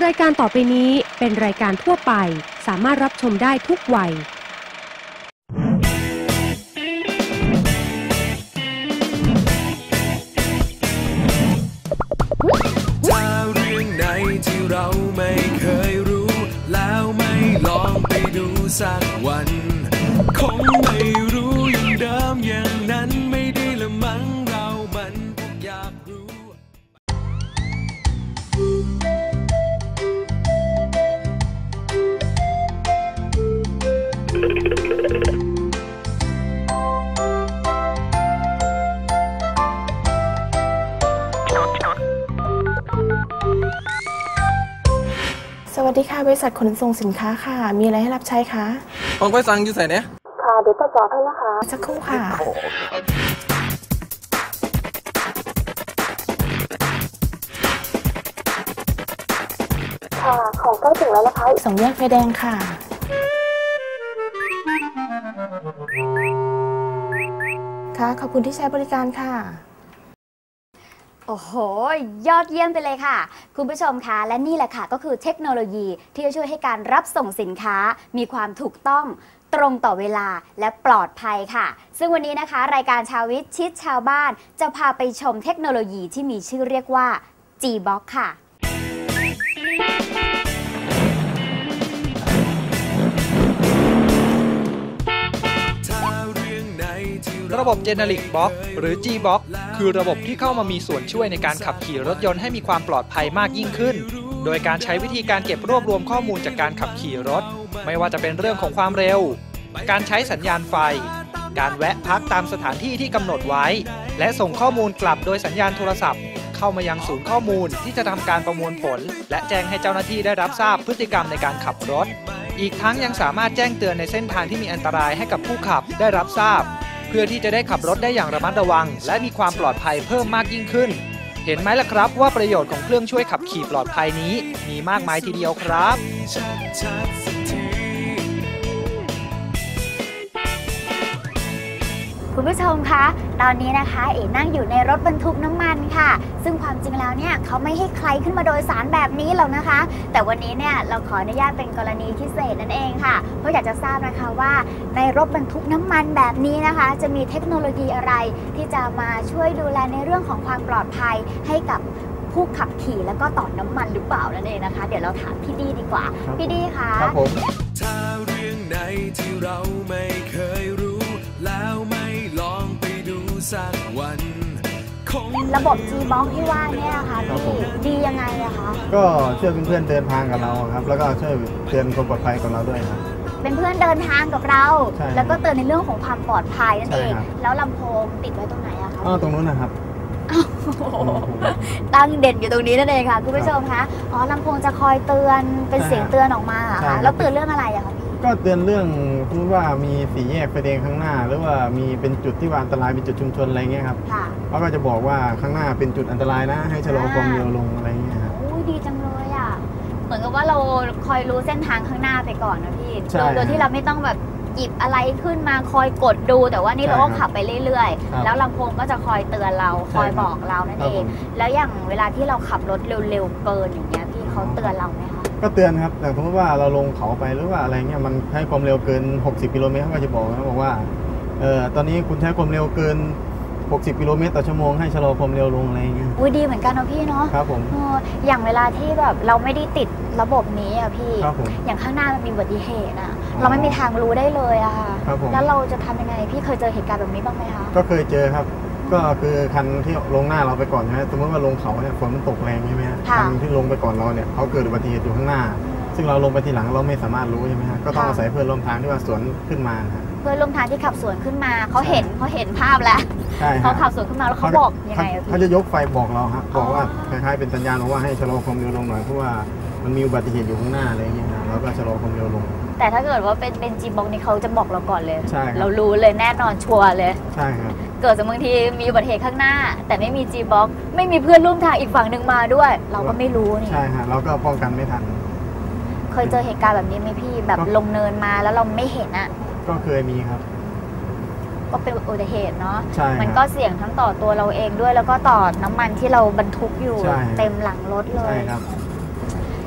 รายการต่อไปนี้เป็นรายการทั่วไปสามารถรับชมได้ทุกวัยถ้าเรื่องไหนที่เราไม่เคยรู้แล้วไม่ลองไปดูสักวันคงไม่รู้อย่างเดิมอย่างนั้นไม่ได้ละมั้งเรามันคงอยากรู้สวัสดีค่ะบริษัทขนส่งสินค้าค่ะมีอะไรให้รับใช้คะของไปสั่งอยู่ใส่เนี่ยค่ะเดี๋ยวตรวจสอบให้นะคะสักครู่ค่ะค่ะของใกล้ถึงแล้วนะคะ2 แยกไฟแดงค่ะค่ะขอบคุณที่ใช้บริการค่ะโอ้โหยอดเยี่ยมไปเลยค่ะคุณผู้ชมคะและนี่แหละค่ะก็คือเทคโนโลยีที่จะช่วยให้การรับส่งสินค้ามีความถูกต้องตรงต่อเวลาและปลอดภัยค่ะซึ่งวันนี้นะคะรายการชาววิทย์ชิดชาวบ้านจะพาไปชมเทคโนโลยีที่มีชื่อเรียกว่า G-Box ค่ะระบบ Generic Box หรือ G-Box คือระบบที่เข้ามามีส่วนช่วยในการขับขี่รถยนต์ให้มีความปลอดภัยมากยิ่งขึ้นโดยการใช้วิธีการเก็บรวบรวมข้อมูลจากการขับขี่รถไม่ว่าจะเป็นเรื่องของความเร็วการใช้สัญญาณไฟการแวะพักตามสถานที่ที่กำหนดไว้และส่งข้อมูลกลับโดยสัญญาณโทรศัพท์เข้ามายังศูนย์ข้อมูลที่จะทำการประมวลผลและแจ้งให้เจ้าหน้าที่ได้รับทราบพฤติกรรมในการขับรถอีกทั้งยังสามารถแจ้งเตือนในเส้นทางที่มีอันตรายให้กับผู้ขับได้รับทราบเพื่อที่จะได้ขับรถได้อย่างระมัดระวังและมีความปลอดภัยเพิ่มมากยิ่งขึ้นเห็นไหมล่ะครับว่าประโยชน์ของเครื่องช่วยขับขี่ปลอดภัยนี้มีมากมายทีเดียวครับคุณผู้ชมคะตอนนี้นะคะเอ๋นั่งอยู่ในรถบรรทุกน้ำมันค่ะซึ่งความจริงแล้วเนี่ยเขาไม่ให้ใครขึ้นมาโดยสารแบบนี้หรอกนะคะแต่วันนี้เนี่ยเราขออนุญาตเป็นกรณีพิเศษนั่นเองค่ะเพราะอยากจะทราบนะคะว่าในรถบรรทุกน้ำมันแบบนี้นะคะจะมีเทคโนโลยีอะไรที่จะมาช่วยดูแลในเรื่องของความปลอดภัยให้กับผู้ขับขี่แล้วก็ต่อน้ำมันหรือเปล่านั่นเองนะคะเดี๋ยวเราถามพี่ดีดีกว่าพี่ดีคะครับผมถ้าเรื่องไหนที่เราไม่เคยรู้แล้วไม่ลองไปดูสักวันระบบ G-Box ที่ว่าเนี่ยค่ะพี่ดียังไงอะคะก็ช่วยเพื่อนๆเดินทางกับเราครับแล้วก็ช่วยเตือนความปลอดภัยของเราด้วยครับเป็นเพื่อนเดินทางกับเราแล้วก็เตือนในเรื่องของความปลอดภัยนั่นเองแล้วลำโพงติดไว้ตรงไหนอะคะตรงนู้นนะครับตั้งเด่นอยู่ตรงนี้นั่นเองค่ะคุณผู้ชมคะอ๋อลำโพงจะคอยเตือนเป็นเสียงเตือนออกมาค่ะแล้วเตือนเรื่องอะไรอะคะพี่ก็เตือนเรื่องสมมติว่ามี4 แยกไฟแดงข้างหน้าหรือว่ามีเป็นจุดที่ว่าอันตรายเป็นจุดชุมชนอะไรเงี้ยครับเขาก็จะบอกว่าข้างหน้าเป็นจุดอันตรายนะให้ชะลอความเร็วลงอะไรเงี้ยครับดีจังเลยอ่ะเหมือนกับว่าเราคอยรู้เส้นทางข้างหน้าไปก่อนนะพี่โดยที่เราไม่ต้องแบบหยิบอะไรขึ้นมาคอยกดดูแต่ว่านี่เราก็ขับไปเรื่อยๆแล้วลำโพงก็จะคอยเตือนเราคอยบอกเรานั่นเองแล้วอย่างเวลาที่เราขับรถเร็วๆเกินอย่างเงี้ยพี่เขาเตือนเราไหมคะก็เตือนครับแต่สมมติว่าเราลงเขาไปหรือว่าอะไรเงี้ยมันให้ความเร็วเกิน60 กิโลเมตรเขาก็จะบอกว่าตอนนี้คุณใช้ความเร็วเกิน60 กิโลเมตรต่อชั่วโมงให้ชะลอความเร็วลงอะไรเงี้ยอุ้ยดีเหมือนกันนะพี่เนาะครับผมอย่างเวลาที่แบบเราไม่ได้ติดระบบนี้อะพี่อย่างข้างหน้ามันมีอุบัติเหตุอะเราไม่มีทางรู้ได้เลยอะค่ะแล้วเราจะทำยังไงพี่เคยเจอเหตุการณ์แบบนี้บ้างไหมคะก็เคยเจอครับก็คือคันที่ลงหน้าเราไปก่อนนะสมมติว่าลงเขาเนี่ยฝนมันตกแรงใช่ไหมคันที่ลงไปก่อนเราเนี่ยเขาเกิดอุบัติเหตุอยู่ข้างหน้าซึ่งเราลงไปทีหลังเราไม่สามารถรู้ใช่ไหมฮะก็ต้องอาศัยเพื่อนร่วมทางที่ว่าสวนขึ้นมาเพื่อนร่วมทางที่ขับสวนขึ้นมาเขาเห็นภาพแล้วเขาขับสวนขึ้นมาแล้วเขาบอกยังไงเขาจะยกไฟบอกเราครับบอกว่าคล้ายๆเป็นสัญญาณว่าให้ชะลอความเร็วลงหน่อยเพราะว่ามันมีอุบัติเหตุอยู่ข้างหน้าอะไรอย่างเงี้ยเราก็ชะลอความเร็วลงแต่ถ้าเกิดว่าเป็น G-Box นี่เขาจะบอกเราก่อนเลยเรารู้เลยแน่นอนชัวร์เลยใช่ครับเกิดสมมติบางทีมีอุบัติเหตุข้างหน้าแต่ไม่มี G-Box ไม่มีเพื่อนร่วมทางอีกฝั่งหนึ่งมาด้วยเราก็ไม่รู้นี่ใช่ฮะเราก็ป้องกันไม่ทันเคยเจอเหตุการณ์แบบนี้ไหมพี่แบบลงเนินมาแล้วเราไม่เห็นอ่ะก็เคยมีครับก็เป็นอุบัติเหตุเนาะมันก็เสี่ยงทั้งต่อตัวเราเองด้วยแล้วก็ต่อน้ำมันที่เราบรรทุกอยู่เต็มหลังรถเลย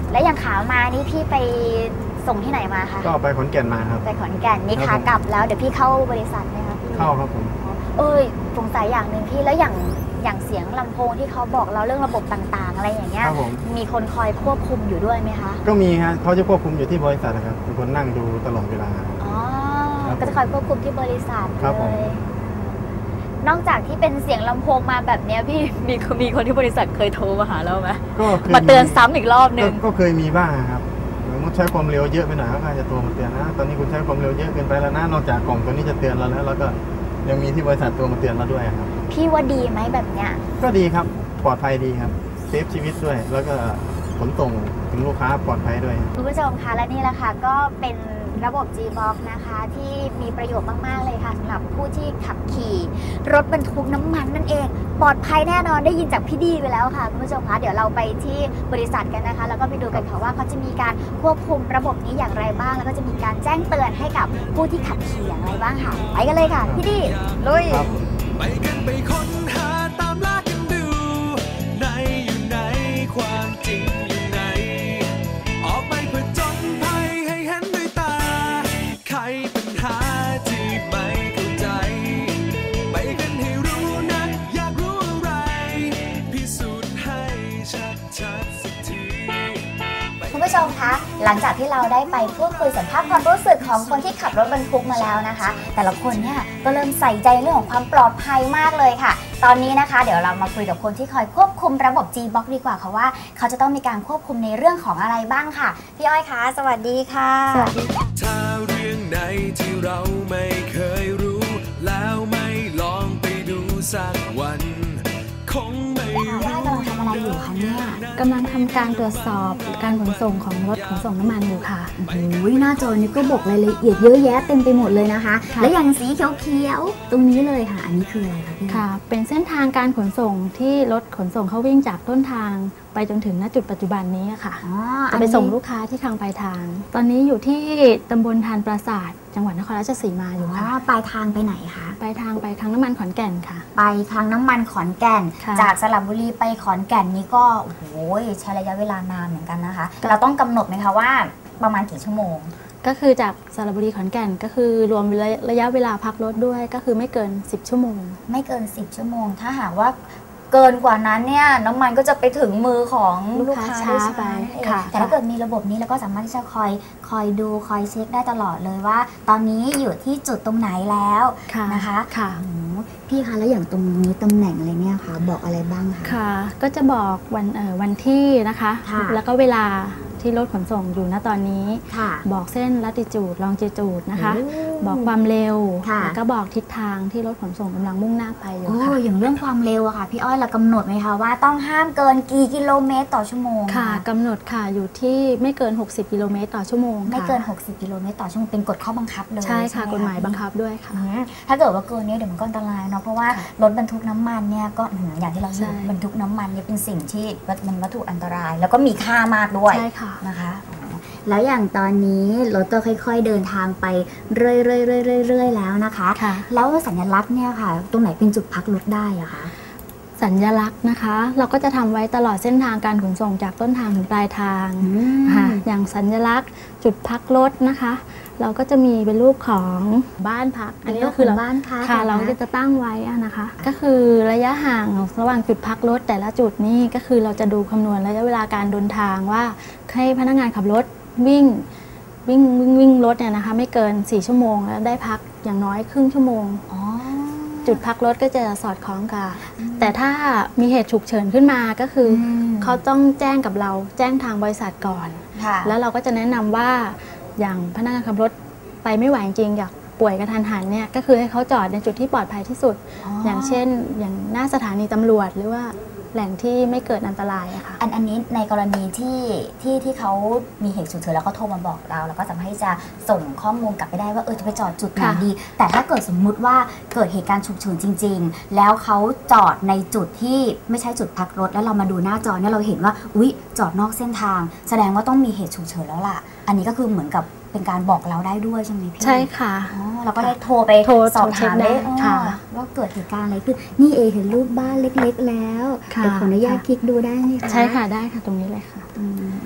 และอย่างขามานี่พี่ไปส่งที่ไหนมาคะก็ไปขอนแก่นมาครับไปขอนแก่นนี่ขากลับแล้วเดี๋ยวพี่เข้าบริษัทไหมคะพี่เข้าครับผมสงสัยอย่างหนึ่งพี่แล้วอย่างเสียงลำโพงที่เขาบอกเราเรื่องระบบต่างๆอะไรอย่างเงี้ยมีคนคอยควบคุมอยู่ด้วยไหมคะก็มีฮะเขาจะควบคุมอยู่ที่บริษัทนะครับเป็นคนนั่งดูตลอดเวลาก็จะคอยควบคุมที่บริษัทเลยนอกจากที่เป็นเสียงลำโพงมาแบบนี้พี่มีคนที่บริษัทเคยโทรมาหาเราไหมก็มาเตือนซ้ำอีกรอบนึงก็เคยมีบ้างครับสมมติใช้ความเร็วเยอะไปหน่อยก็จะโทรมาเตือนนะตอนนี้คุณใช้ความเร็วเยอะเกินไปแล้วนะนอกจากกล่องตัวนี้จะเตือนเราแล้วก็ยังมีที่บริษัทตัวมาเตือนเราด้วยครับพี่ว่าดีไหมแบบเนี้ยก็ดีครับปลอดภัยดีครับเซฟชีวิตด้วยแล้วก็ขนส่งถึงลูกค้าปลอดภัยด้วยคุณผู้ชมคะและนี่แหละค่ะก็เป็นระบบ G-Box นะคะที่มีประโยชน์มากๆเลยค่ะสำหรับผู้ที่ขับขี่รถบรรทุกน้ำมันนั่นเองปลอดภัยแน่นอนได้ยินจากพี่ดีไปแล้วค่ะคุณผู้ชมคะเดี๋ยวเราไปที่บริษัทกันนะคะแล้วก็ไปดูกันค่ะว่าเขาจะมีการควบคุมระบบนี้อย่างไรบ้างแล้วก็จะมีการแจ้งเตือนให้กับผู้ที่ขับขี่อย่างไรบ้างค่ะไปกันเลยค่ะพี่ดีลุยไปกันไปค้นหาตามล่ากันดูไหนอยู่ไหนความจริงอยู่ไหนออกไปเพื่อจนภัยให้เห็นด้วยตาไขปัญหาที่ไม่เข้าใจไปกันให้รู้นะอยากรู้อะไรพิสูจน์ให้ชัดสักทีคุณผู้ชมคะหลังจากที่เราได้ไปพูดคุยสัมภาษณ์ความรู้สึกของคนที่ขับรถบรรทุกมาแล้วนะคะแต่ละคนเนี่ยก็เริ่มใส่ใจเรื่องของความปลอดภัยมากเลยค่ะตอนนี้นะคะเดี๋ยวเรามาคุยกับคนที่คอยควบคุมระบบ G-Box ดีกว่าค่ะว่าเขาจะต้องมีการควบคุมในเรื่องของอะไรบ้างค่ะพี่อ้อยคะสวัสดีค่ะสวัสดีถ้าเรื่องไหนที่เราไม่เคยรู้แล้วไม่ลองไปดูสักวันคงไม่รู้พี่อ้อยกำลังทำอะไรอยู่คะเนี่ยกำลังทำการตรวจสอบการขนส่งของรถขนส่งน้ำมันอยู่ค่ะโอ้ยหน้าจอนี้ก็บอกรายละเอียดเยอะแยะเต็มไปหมดเลยนะคะและอย่างสีเขียวๆตรงนี้เลยค่ะอันนี้คืออะไรคะพี่ค่ะเป็นเส้นทางการขนส่งที่รถขนส่งเขาวิ่งจากต้นทางไปจนถึงณจุดปัจจุบันนี้ค่ะจะไปส่งลูกค้าที่ทางปลายทางตอนนี้อยู่ที่ตำบลทานปราสาทจังหวัดนครราชสีมาอยู่ค่ะปลายทางไปไหนคะปลายทางไปคลังน้ำมันขอนแก่นค่ะไปคลังน้ำมันขอนแก่นจากสระบุรีไปขอนแก่นนี้ก็โอ้โหใช้ระยะเวลานานเหมือนกันนะคะเราต้องกำหนดไหมคะว่าประมาณกี่ชั่วโมงก็คือจากสระบุรีขอนแก่นก็คือรวมระยะเวลาพักรถด้วยก็คือไม่เกิน10ชั่วโมงไม่เกิน10ชั่วโมงถ้าหากว่าเกินกว่านั้นเนี่ยน้ำมันก็จะไปถึงมือของลูกค้าช้าไปแต่ถ้าเกิดมีระบบนี้เราก็สามารถที่จะคอยดูคอยเช็คได้ตลอดเลยว่าตอนนี้อยู่ที่จุดตรงไหนแล้วนะคะพี่คะแล้วอย่างตรงนี้ตำแหน่งอะไรเนี่ยคะบอกอะไรบ้างคะค่ะก็จะบอกวันที่นะคะแล้วก็เวลาที่รถขนส่งอยู่ณตอนนี้บอกเส้นลัติจูดลองจิจูดนะคะบอกความเร็วแล้วก็บอกทิศทางที่รถขนส่งกำลังมุ่งหน้าไปอยู่ค่ะอย่างเรื่องความเร็วอะค่ะพี่อ้อยเรากำหนดไหมคะว่าต้องห้ามเกินกี่กิโลเมตรต่อชั่วโมงค่ะกำหนดค่ะอยู่ที่ไม่เกิน60กิโลเมตรต่อชั่วโมงไม่เกิน60กิโลเมตรต่อชั่วโมงเป็นกฎข้อบังคับเลยใช่ค่ะกฎหมายบังคับด้วยค่ะถ้าเกิดว่าเกินนี้เดี๋ยวมันก็อันตรายเนาะเพราะว่ารถบรรทุกน้ำมันเนี่ยก็อย่างที่เราเห็นบรรทุกน้ำมันเนี่ยเป็นสิ่งที่มันวัตถุอันตรายแล้วก็มีค่ามากด้วยนะคะแล้วอย่างตอนนี้รถก็ค่อยๆเดินทางไปเรื่อยๆแล้วนะคะแล้วสัญลักษณ์เนี่ยค่ะตรงไหนเป็นจุดพักรถได้อะคะสัญลักษณ์นะคะเราก็จะทำไว้ตลอดเส้นทางการขนส่งจากต้นทางถึงปลายทางค่ะอย่างสัญลักษณ์จุดพักรถนะคะเราก็จะมีเป็นรูปของบ้านพักอันนี้ก็คือบ้านพักค่ะเราจะตั้งไว้นะคะก็คือระยะห่างระหว่างจุดพักรถแต่ละจุดนี่ก็คือเราจะดูคำนวณระยะเวลาการเดินทางว่าให้พนักงานขับรถวิ่งรถเนี่ยนะคะไม่เกิน4ชั่วโมงแล้วได้พักอย่างน้อยครึ่งชั่วโมงจุดพักรถก็จะสอดคล้องกันแต่ถ้ามีเหตุฉุกเฉินขึ้นมาก็คือเขาต้องแจ้งกับเราแจ้งทางบริษัทก่อนแล้วเราก็จะแนะนำว่าอย่างพนักงานขับรถไปไม่ไหวจริงอยากป่วยกระทันหันเนี่ยก็คือให้เขาจอดในจุดที่ปลอดภัยที่สุดอย่างเช่นอย่างหน้าสถานีตำรวจหรือว่าแหล่งที่ไม่เกิดอันตรายอะค่ะอันนี้ในกรณีที่เขามีเหตุฉุกเฉินแล้วเขาโทรมาบอกเราแล้วก็สามารถที่จะส่งข้อมูลกลับไปได้ว่าจะไปจอดจุดไหนดีแต่ถ้าเกิดสมมุติว่าเกิดเหตุการณ์ฉุกเฉินจริงๆแล้วเขาจอดในจุดที่ไม่ใช่จุดพักรถแล้วเรามาดูหน้าจอเนี่ยเราเห็นว่าอุ๊ยจอดนอกเส้นทางแสดงว่าต้องมีเหตุฉุกเฉินแล้วล่ะอันนี้ก็คือเหมือนกับเป็นการบอกเราได้ด้วยใช่ไหมพี่ใช่ค่ะเราก็ได้โทรไปสอบถามได้ว่าเกิดเหตุการณ์อะไรขึ้นนี่เห็นรูปบ้านเล็กๆแล้วเดี๋ยวขออนุญาตคลิกดูได้ไหมคะใช่ค่ะได้ค่ะตรงนี้เลยค่ะ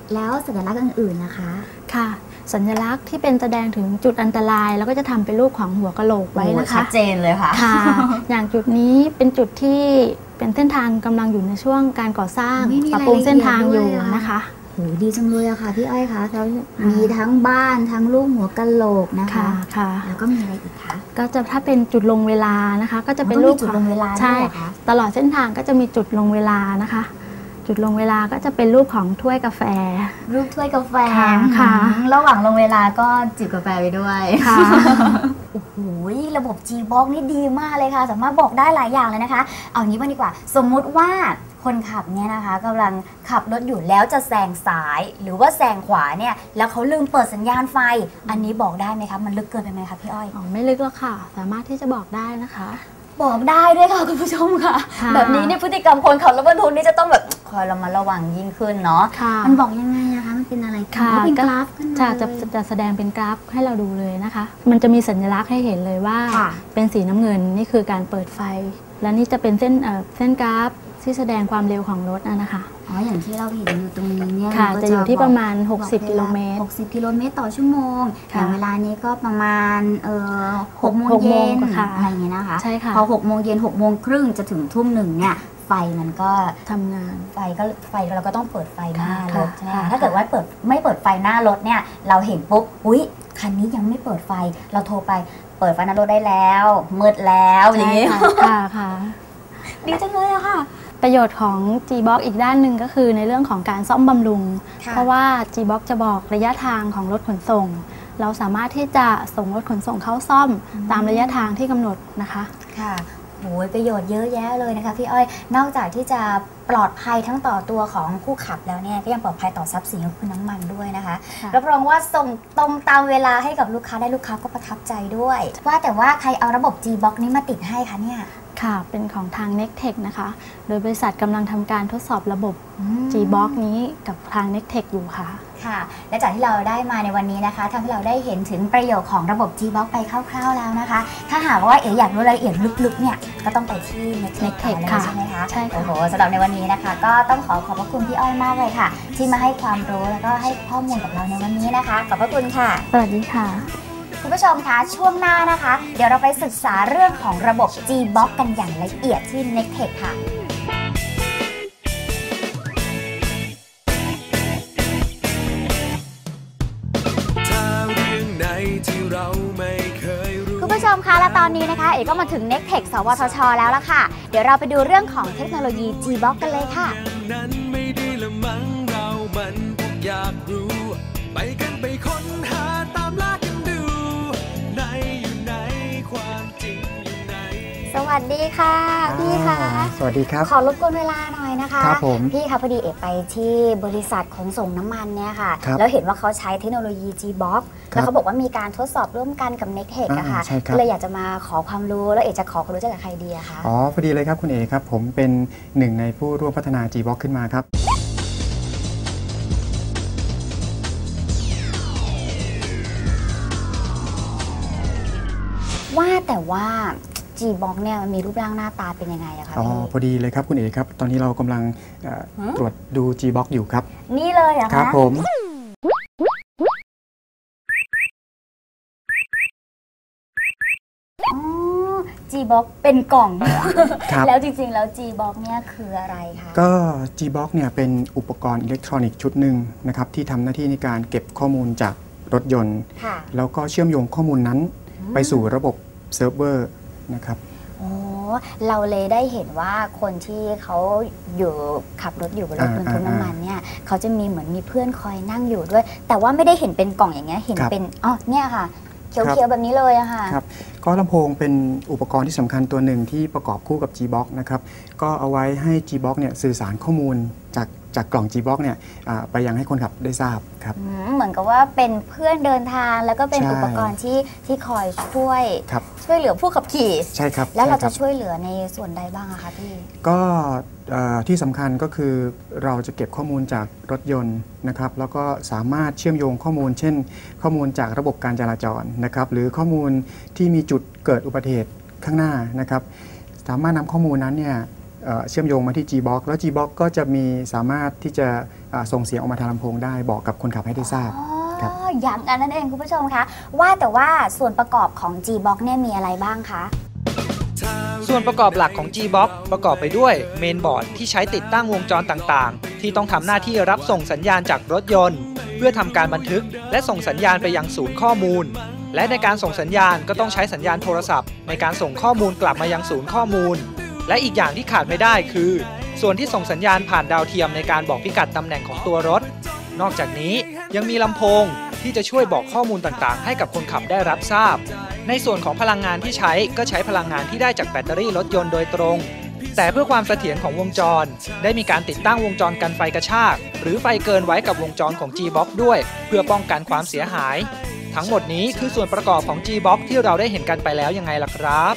แล้วสัญลักษณ์อื่นๆนะคะค่ะสัญลักษณ์ที่เป็นแสดงถึงจุดอันตรายแล้วก็จะทำเป็นรูปของหัวกะโหลกไว้นะคะชัดเจนเลยค่ะอย่างจุดนี้เป็นจุดที่เป็นเส้นทางกำลังอยู่ในช่วงการก่อสร้างปรับปรุงเส้นทางอยู่นะคะโหดีจังเลยอะค่ะพี่อ้อยคะเขามีทั้งบ้านทั้งรูปหัวกะโหลกนะคะแล้วก็มีอะไรอีกคะก็จะถ้าเป็นจุดลงเวลานะคะก็จะเป็นรูปจุดลงเวลาใช่ตลอดเส้นทางก็จะมีจุดลงเวลานะคะจุดลงเวลาก็จะเป็นรูปของถ้วยกาแฟรูปถ้วยกาแฟค่ะระหว่างลงเวลาก็จิบกาแฟไปด้วยค่ะโอ้โหระบบ G-Box นี่ดีมากเลยค่ะสามารถบอกได้หลายอย่างเลยนะคะเอางี้บ้างดีกว่าสมมุติว่าคนขับเนี่ยนะคะกำลังขับรถอยู่แล้วจะแซงซ้ายหรือว่าแซงขวาเนี่ยแล้วเขาลืมเปิดสัญญาณไฟอันนี้บอกได้ไหมคะมันลึกเกินไปไหมคะพี่อ้อยไม่ลึกหรอกค่ะสามารถที่จะบอกได้นะคะบอกได้ด้วยค่ะคุณผู้ชมค่ะแบบนี้เนี่ยพฤติกรรมคนขับรถบรรทุกนี่จะต้องแบบคอยระมัดระวังยิ่งขึ้นเนาะมันบอกยังไงนะคะมันเป็นอะไรคะเป็นกราฟจะแสดงเป็นกราฟให้เราดูเลยนะคะมันจะมีสัญลักษณ์ให้เห็นเลยว่าเป็นสีน้ำเงินนี่คือการเปิดไฟและนี่จะเป็นเส้นกราฟที่แสดงความเร็วของรถนะคะอย่างที่เราเห็นอยู่ตรงนี้เนี่ยจะอยู่ที่ประมาณ60 กิโลเมตร 60 กิโลเมตรต่อชั่วโมงอย่างเวลานี้ก็ประมาณ6 โมงเย็นอะไรอย่างเงี้ยนะคะใช่ค่ะพอ6 โมงเย็น6 โมงครึ่งจะถึงทุ่ม 1เนี่ยไฟมันก็ทำงานไฟเราก็ต้องเปิดไฟหน้ารถใช่ไหมถ้าเกิดว่าไม่เปิดไฟหน้ารถเนี่ยเราเห็นปุ๊บอุ๊ยคันนี้ยังไม่เปิดไฟเราโทรไปเปิดไฟหน้ารถได้แล้วมืดแล้วอย่างนี้ค่ะดีจังเลยอะค่ะประโยชน์ของ G-Box อีกด้านหนึ่งก็คือในเรื่องของการซ่อมบำรุงเพราะว่า G-Box จะบอกระยะทางของรถขนส่งเราสามารถที่จะส่งรถขนส่งเข้าซ่อมตามระยะทางที่กำหนดนะคะค่ะโอ้ยประโยชน์เยอะแยะเลยนะคะพี่อ้อยนอกจากที่จะปลอดภัยทั้งต่อตัวของผู้ขับแล้วเนี่ยก็ยังปลอดภัยต่อทรัพย์สินของคุณน้ำมันด้วยนะคะรับรองว่าส่งตรงตามเวลาให้กับลูกค้าได้ลูกค้าก็ประทับใจด้วยว่าแต่ว่าใครเอาระบบ G-Box นี้มาติดให้คะเนี่ยค่ะเป็นของทาง Nectech นะคะโดยบริษัทกำลังทำการทดสอบระบบ G-Box นี้กับทาง Nectech อยู่ค่ะค่ะและจากที่เราได้มาในวันนี้นะคะทำให้เราได้เห็นถึงประโยชน์ของระบบ G-Box ไปคร่าวๆแล้วนะคะถ้าหากว่าอยากรู้รายละเอียดลึกๆเนี่ยก็ต้องไปที่ Nectech ค่ะใช่ไหมคะใช่ค่ะโอ้โหสำหรับในวันนี้นะคะก็ต้องขอบพระคุณพี่อ้อยมากเลยค่ะที่มาให้ความรู้แล้วก็ให้ข้อมูลกับเราในวันนี้นะคะขอบพระคุณค่ะสวัสดีค่ะคุณผู้ชมคะช่วงหน้านะคะเดี๋ยวเราไปศึกษาเรื่องของระบบ G-Box กันอย่างละเอียดที่ Nectech ค่ะคุณผู้ชมคะและตอนนี้นะคะเอ๋ก็มาถึง Nectech สวทช.แล้วล่ะค่ะเดี๋ยวเราไปดูเรื่องของเทคโนโลยี G-Box กันเลยค่ะนั้นไม่ได้ละมั้งเรามันอยากรู้ไปกันไปค้นหาตามล่ากันดูไหนอยู่ไหนความจริงอยู่ไหนสวัสดีค่ะพี่คะสวัสดีครับขอรบกวนเวลาหน่อยนะคะครับผมพี่คะพอดีเอ๋ไปที่บริษัทขนส่งน้ำมันเนี่ยค่ะแล้วเห็นว่าเขาใช้เทคโนโลยี G-Box แล้วเขาบอกว่ามีการทดสอบร่วมกันกับ Nectech อะค่ะเลยอยากจะมาขอความรู้แล้วเอ๋จะขอความรู้จากใครดีอะคะพอดีเลยครับคุณเอ๋ครับผมเป็นหนึ่งในผู้ร่วมพัฒนา G-Box ขึ้นมาครับว่าแต่ว่า G-Box เนี่ยมันมีรูปร่างหน้าตาเป็นยังไงอะคะพี่พอดีเลยครับคุณเอ๋ครับตอนนี้เรากำลังตรวจดู G-Box อยู่ครับนี่เลยเหรอคะครับผม G-Box เป็นกล่องแล้วจริงๆแล้ว G-Box เนี่ยคืออะไรคะก็ G-Box เนี่ยเป็นอุปกรณ์อิเล็กทรอนิกส์ชุดหนึ่งนะครับที่ทำหน้าที่ในการเก็บข้อมูลจากรถยนต์แล้วก็เชื่อมโยงข้อมูลนั้นไปสู่ระบบเซิร์ฟเวอร์นะครับเราเลยได้เห็นว่าคนที่เขาอยู่ขับรถอยู่บนรถบรรทุกน้ำมันเนี่ยเขาจะมีเหมือนมีเพื่อนคอยนั่งอยู่ด้วยแต่ว่าไม่ได้เห็นเป็นกล่องอย่างเงี้ยเห็นเป็นเนี่ยค่ะเขียวๆแบบนี้เลยอะค่ะครับก็ลำโพงเป็นอุปกรณ์ที่สำคัญตัวหนึ่งที่ประกอบคู่กับ G-Box นะครับก็เอาไว้ให้ G-Box เนี่ยสื่อสารข้อมูลจากกล่อง G-Box เนี่ยไปยังให้คนขับได้ทราบครับเหมือนกับว่าเป็นเพื่อนเดินทางแล้วก็เป็นอุปกรณ์ที่คอยช่วยเหลือผู้ขับขี่ใช่ครับแล้วเราจะช่วยเหลือในส่วนใดบ้างอะคะพี่ก็ที่สำคัญก็คือเราจะเก็บข้อมูลจากรถยนต์นะครับแล้วก็สามารถเชื่อมโยงข้อมูลเช่นข้อมูลจากระบบการจราจรนะครับหรือข้อมูลที่มีจุดเกิดอุบัติเหตุข้างหน้านะครับสามารถนำข้อมูลนั้นเนี่ยเชื่อมโยงมาที่ G-Box แล้ว G-Box ก็จะมีสามารถที่จะส่งเสียงออกมาทางลำโพงได้บอกกับคนขับให้ได้ทราบครับอย่างนั้นเองคุณผู้ชมคะว่าแต่ว่าส่วนประกอบของ G-Box เนี่ยมีอะไรบ้างคะส่วนประกอบหลักของ G-Box ประกอบไปด้วยเมนบอร์ดที่ใช้ติดตั้งวงจรต่างๆที่ต้องทำหน้าที่รับส่งสัญญาณจากรถยนต์เพื่อทำการบันทึกและส่งสัญญาณไปยังศูนย์ข้อมูลและในการส่งสัญญาณก็ต้องใช้สัญญาณโทรศัพท์ในการส่งข้อมูลกลับมายังศูนย์ข้อมูลและอีกอย่างที่ขาดไม่ได้คือส่วนที่ส่งสัญญาณผ่านดาวเทียมในการบอกพิกัดตำแหน่งของตัวรถนอกจากนี้ยังมีลำโพงที่จะช่วยบอกข้อมูลต่างๆให้กับคนขับได้รับทราบในส่วนของพลังงานที่ใช้ก็ใช้พลังงานที่ได้จากแบตเตอรี่รถยนต์โดยตรงแต่เพื่อความเสถียรของวงจรได้มีการติดตั้งวงจรกันไฟกระชากหรือไฟเกินไว้กับวงจรของ G-Box ด้วยเพื่อป้องกันความเสียหายทั้งหมดนี้คือส่วนประกอบของ G-Box ที่เราได้เห็นกันไปแล้วยังไงล่ะครับ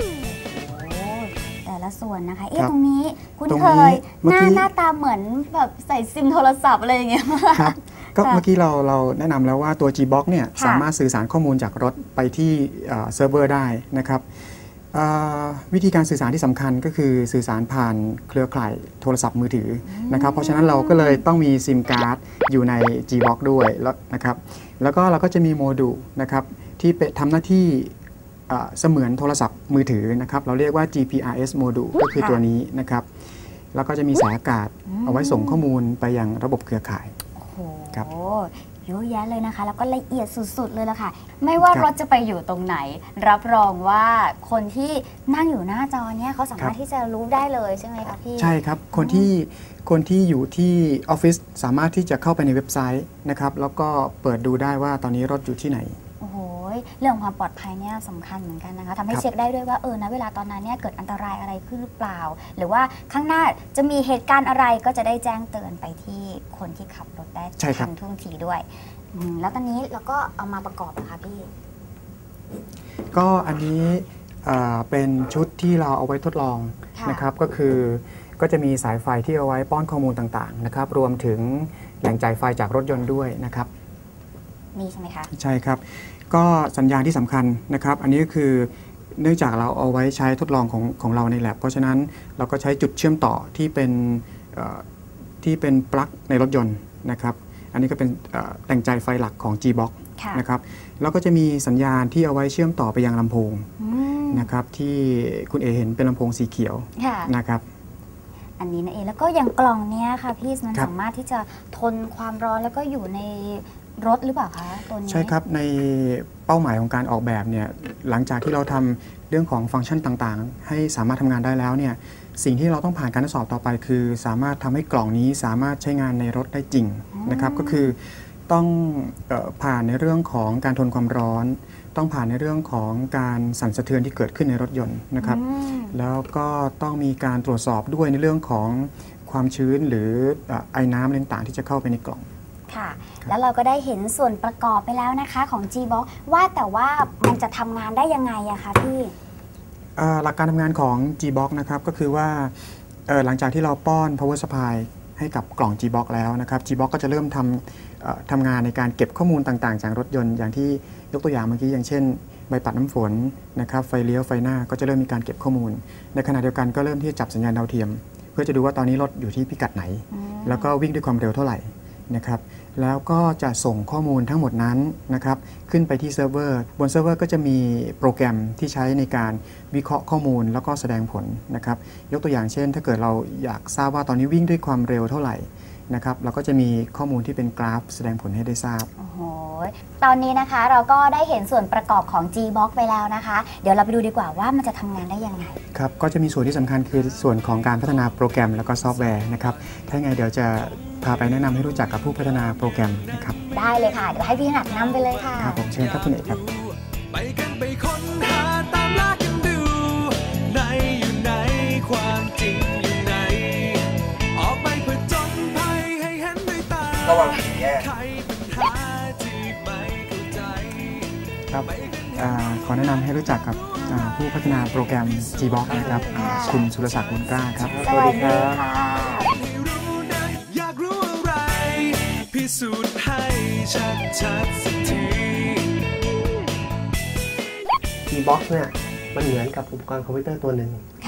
แต่ละส่วนนะคะตรงนี้คุณเคยหน้าตาเหมือนแบบใส่ซิมโทรศัพท์อะไรอย่างเงี้ยครับก็เมื่อกี้เราแนะนำแล้วว่าตัว G-Box เนี่ยสามารถสื่อสารข้อมูลจากรถไปที่เซิร์ฟเวอร์ได้นะครับวิธีการสื่อสารที่สำคัญก็คือสื่อสารผ่านเครือข่ายโทรศัพท์มือถือนะครับเพราะฉะนั้นเราก็เลยต้องมีซิมการ์ดอยู่ใน G-Box ด้วยแล้วนะครับแล้วก็เราก็จะมีโมดูลนะครับที่ทำหน้าที่เสมือนโทรศัพท์มือถือนะครับเราเรียกว่า GPRS โมดูลก็คือตัวนี้นะครับแล้วก็จะมีสายอากาศเอาไว้ส่งข้อมูลไปยังระบบเครือข่ายครับเยอะแยะเลยนะคะแล้วก็ละเอียดสุดๆเลยล่ะค่ะไม่ว่ารถจะไปอยู่ตรงไหนรับรองว่าคนที่นั่งอยู่หน้าจอเนี่ยเขาสามารถที่จะรู้ได้เลยใช่ไหมคะพี่ใช่ครับคนที่อยู่ที่ออฟฟิศสามารถที่จะเข้าไปในเว็บไซต์นะครับแล้วก็เปิดดูได้ว่าตอนนี้รถอยู่ที่ไหนโอ้โหเรื่องความปลอดภัยเนี่ยสำคัญเหมือนกันนะคะทำให้เช็คได้ด้วยว่านะเวลาตอนนั้นเนี่ยเกิดอันตรายอะไรขึ้นหรือเปล่าหรือว่าข้างหน้าจะมีเหตุการณ์อะไรก็จะได้แจ้งเตือนไปที่คนที่ขับรถได้ทันท่วงทีด้วยแล้วตอนนี้เราก็เอามาประกอบนะคะพี่ก็อันนี้เป็นชุดที่เราเอาไว้ทดลองนะครับก็คือก็จะมีสายไฟที่เอาไว้ป้อนข้อมูลต่างๆนะครับรวมถึงแหล่งจ่ายไฟจากรถยนต์ด้วยนะครับนี่ใช่ไหมคะใช่ครับก็สัญญาณที่สำคัญนะครับอันนี้ก็คือเนื่องจากเราเอาไว้ใช้ทดลองของเราใน lab เพราะฉะนั้นเราก็ใช้จุดเชื่อมต่อที่เป็นปลั๊กในรถยนต์นะครับอันนี้ก็เป็นแหล่งจ่ายไฟหลักของ G-Box นะครับแล้วก็จะมีสัญญาณที่เอาไว้เชื่อมต่อไปยังลำโพงนะครับที่คุณเอเห็นเป็นลำโพงสีเขียวนะครับอันนี้นั่นเองแล้วก็อย่างกล่องเนี้ยค่ะพี่มันสามารถที่จะทนความร้อนแล้วก็อยู่ในรถหรือเปล่าคะตัวนี้ใช่ครับในเป้าหมายของการออกแบบเนี่ยหลังจากที่เราทำเรื่องของฟังก์ชันต่างๆให้สามารถทำงานได้แล้วเนี่ยสิ่งที่เราต้องผ่านการทดสอบต่อไปคือสามารถทำให้กล่องนี้สามารถใช้งานในรถได้จริงนะครับก็คือต้องผ่านในเรื่องของการทนความร้อนต้องผ่านในเรื่องของการสั่นสะเทือนที่เกิดขึ้นในรถยนต์นะครับแล้วก็ต้องมีการตรวจสอบด้วยในเรื่องของความชื้นหรือไอ้น้ำต่างๆที่จะเข้าไปในกล่องค่ะแล้วเราก็ได้เห็นส่วนประกอบไปแล้วนะคะของ G-Box ว่าแต่ว่ามันจะทำงานได้ยังไงอะคะพี่หลักการทำงานของ G-Box นะครับก็คือว่าหลังจากที่เราป้อน power supply ให้กับกล่อง G-Box แล้วนะครับ G-Box ก็จะเริ่มทำงานในการเก็บข้อมูลต่างๆจากรถยนต์อย่างที่ยกตัวอย่างเมื่อกี้อย่างเช่นใบปัดน้ำฝนนะครับไฟเลี้ยวไฟหน้าก็จะเริ่มมีการเก็บข้อมูลในขณะเดียวกันก็เริ่มที่จะจับสัญญาณดาวเทียมเพื่อจะดูว่าตอนนี้รถอยู่ที่พิกัดไหนแล้วก็วิ่งด้วยความเร็วเท่าไหร่นะครับแล้วก็จะส่งข้อมูลทั้งหมดนั้นนะครับขึ้นไปที่เซิร์ฟเวอร์บนเซิร์ฟเวอร์ก็จะมีโปรแกรมที่ใช้ในการวิเคราะห์ข้อมูลแล้วก็แสดงผลนะครับยกตัวอย่างเช่นถ้าเกิดเราอยากทราบว่าตอนนี้วิ่งด้วยความเร็วเท่าไหร่นะครับเราก็จะมีข้อมูลที่เป็นกราฟแสดงผลให้ได้ทราบโอ้โหตอนนี้นะคะเราก็ได้เห็นส่วนประกอบของ G-Box ไปแล้วนะคะเดี๋ยวเราไปดูดีกว่าว่ามันจะทำงานได้ยังไงครับก็จะมีส่วนที่สำคัญคือส่วนของการพัฒนาโปรแกรมแล้วก็ซอฟต์แวร์นะครับถ้าไงเดี๋ยวจะพาไปแนะนำให้รู้จักกับผู้พัฒนาโปรแกรมนะครับได้เลยค่ะเดี๋ยวให้พี่ถนัดนำไปเลยค่ะครับผมเชิญครับคุณเอกครับไปกันไปค้นหาตามล่ากันดูไหนอยู่ไหนความจริงอยู่ไหนออกไปเพื่อจนภัยให้เห็นด้วยตาระวังผีแย่ไขปัญหาที่ไม่เข้าใจครับขอแนะนำให้รู้จักกับผู้พัฒนาโปรแกรม G-Box นะครับคุณสุรศักดิ์บุญกล้าครับสวัสดีค่ะพิสูจน์ให้ชัดสักที G-Box เนี่ยมันเหมือนกับอุปกรณ์คอมพิวเตอร์ตัวหนึ่ง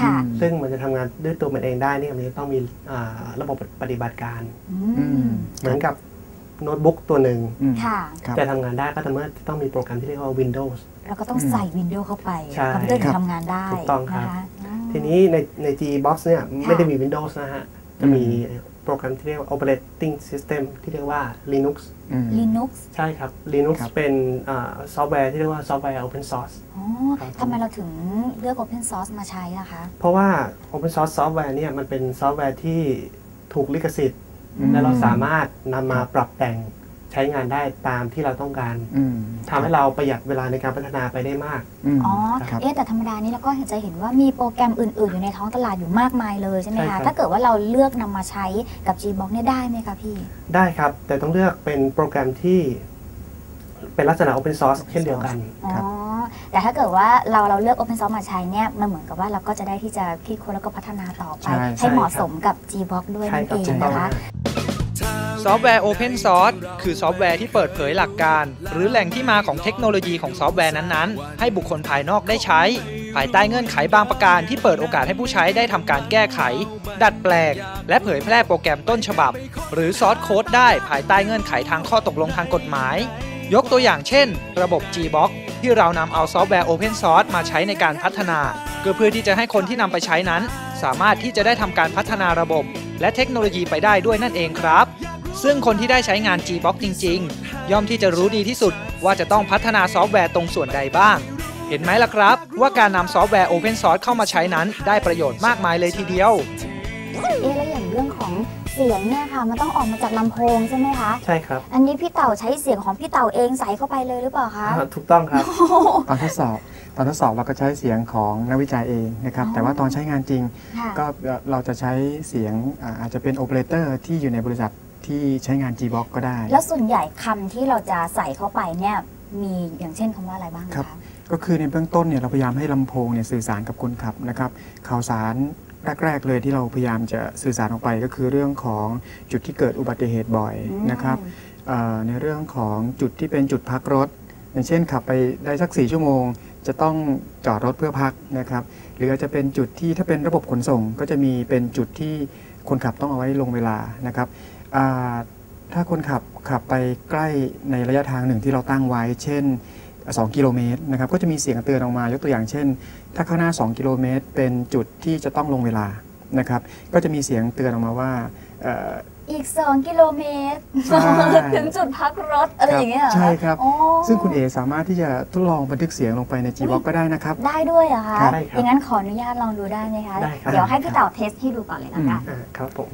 ค่ะซึ่งมันจะทำงานด้วยตัวมันเองได้นี่มันจะต้องมีระบบปฏิบัติการ เหมือนกับโน้ตบุ๊กตัวหนึ่งค่ะจะทำงานได้ก็เมื่อต้องมีโปรแกรมที่เรียกว่า Windows แล้วก็ต้องใส่ Windows เข้าไปใช่คอมพิวเตอร์ถึงทำงานได้ถูกต้องครับนะคะทีนี้ใน Gbox เนี่ยไม่ได้มี Windows นะฮะจะมีโปรแกรมที่เรียกว่า Operating System ที่เรียกว่า Linux Linux ใช่ครับ Linux เป็นซอฟต์แวร์ที่เรียกว่าซอฟต์แวร์ Open Source ทำไมเราถึงเลือก Open Source มาใช้ล่ะคะเพราะว่า Open Source ซอฟต์แวร์เนี่ยมันเป็นซอฟต์แวร์ที่ถูกลิขสิทธิ์และเราสามารถนำมาปรับแต่งใช้งานได้ตามที่เราต้องการทำให้เราประหยัดเวลาในการพัฒนาไปได้มากแต่ธรรมดานี้เราก็จะเห็นว่ามีโปรแกรมอื่นๆอยู่ในท้องตลาดอยู่มากมายเลยใช่ไหมคะถ้าเกิดว่าเราเลือกนำมาใช้กับ Gbox เนี่ยได้ไหมคะพี่ได้ครับแต่ต้องเลือกเป็นโปรแกรมที่เป็นลักษณะ Open Source เช่นเดียวกันแต่ถ้าเกิดว่าเราเลือก Open Source มาใช้เนี่ยมันเหมือนกับว่าเราก็จะได้ที่จะคิดค้นแล้วก็พัฒนาต่อไปให้เหมาะสมกับ Gbox ด้วยนั่นเองนะคะซอฟต์แวร์ Open Source คือซอฟต์แวร์ที่เปิดเผยหลักการหรือแหล่งที่มาของเทคโนโลยีของซอฟต์แวร์นั้นๆให้บุคคลภายนอกได้ใช้ภายใต้เงื่อนไขบางประการที่เปิดโอกาสให้ผู้ใช้ได้ทำการแก้ไขดัดแปลงและเผยแพร่โปรแกรมต้นฉบับหรือซอร์สโค้ดได้ภายใต้เงื่อนไขทางข้อตกลงทางกฎหมายยกตัวอย่างเช่นระบบ Gbox ที่เรานำเอาซอฟต์แวร์ Open Source มาใช้ในการพัฒนาเพื่อที่จะให้คนที่นำไปใช้นั้นสามารถที่จะได้ทำการพัฒนาระบบและเทคโนโลยีไปได้ด้วยนั่นเองครับซึ่งคนที่ได้ใช้งาน Gbox จริงๆย่อมที่จะรู้ดีที่สุดว่าจะต้องพัฒนาซอฟต์แวร์ตรงส่วนใดบ้างเห็นไหมล่ะครับว่าการนำซอฟต์แวร์ Open Source เข้ามาใช้นั้นได้ประโยชน์มากมายเลยทีเดียวแล้วอย่างเรื่องของเสียงเนี่ยค่ะมันต้องออกมาจากลำโพงใช่ไหมคะใช่ครับอันนี้พี่เต่าใช้เสียงของพี่เต่าเองใส่เข้าไปเลยหรือเปล่าคะถูกต้องครับตอนทดสอบเราก็ใช้เสียงของนักวิจัยเองนะครับแต่ว่าตอนใช้งานจริงก็เราจะใช้เสียงอาจจะเป็นโอเปอเรเตอร์ที่อยู่ในบริษัทที่ใช้งาน Gbox ก็ได้แล้วส่วนใหญ่คำที่เราจะใส่เข้าไปเนี่ยมีอย่างเช่นคำว่าอะไรบ้างคะก็คือในเบื้องต้นเนี่ยเราพยายามให้ลำโพงเนี่ยสื่อสารกับคนขับนะครับข่าวสารแรกๆเลยที่เราพยายามจะสื่อสารออกไปก็คือเรื่องของจุดที่เกิดอุบัติเหตุบ่อยนะครับในเรื่องของจุดที่เป็นจุดพักรถอย่างเช่นขับไปได้สัก4 ชั่วโมงจะต้องจอดรถเพื่อพักนะครับหรืออาจจะเป็นจุดที่ถ้าเป็นระบบขนส่งก็จะมีเป็นจุดที่คนขับต้องเอาไว้ลงเวลานะครับถ้าคนขับไปใกล้ในระยะทางหนึ่งที่เราตั้งไว้เช่น2 กิโลเมตรนะครับก็จะมีเสียงเตือนออกมายกตัวอย่างเช่นถ้าข้างหน้า2 กิโลเมตรเป็นจุดที่จะต้องลงเวลานะครับก็จะมีเสียงเตือนออกมาว่าอีก2 กิโลเมตรถึงจุดพักรถอะไรอย่างเงี้ยใช่ครับซึ่งคุณเอสามารถที่จะทดลองบันทึกเสียงลงไปใน Gbox ก็ได้นะครับได้ด้วยเหรอคะอย่างนั้นขออนุญาตลองดูได้ไหมคะเดี๋ยวให้พี่เต่าเทสให้ดูก่อนเลยนะคะครับผม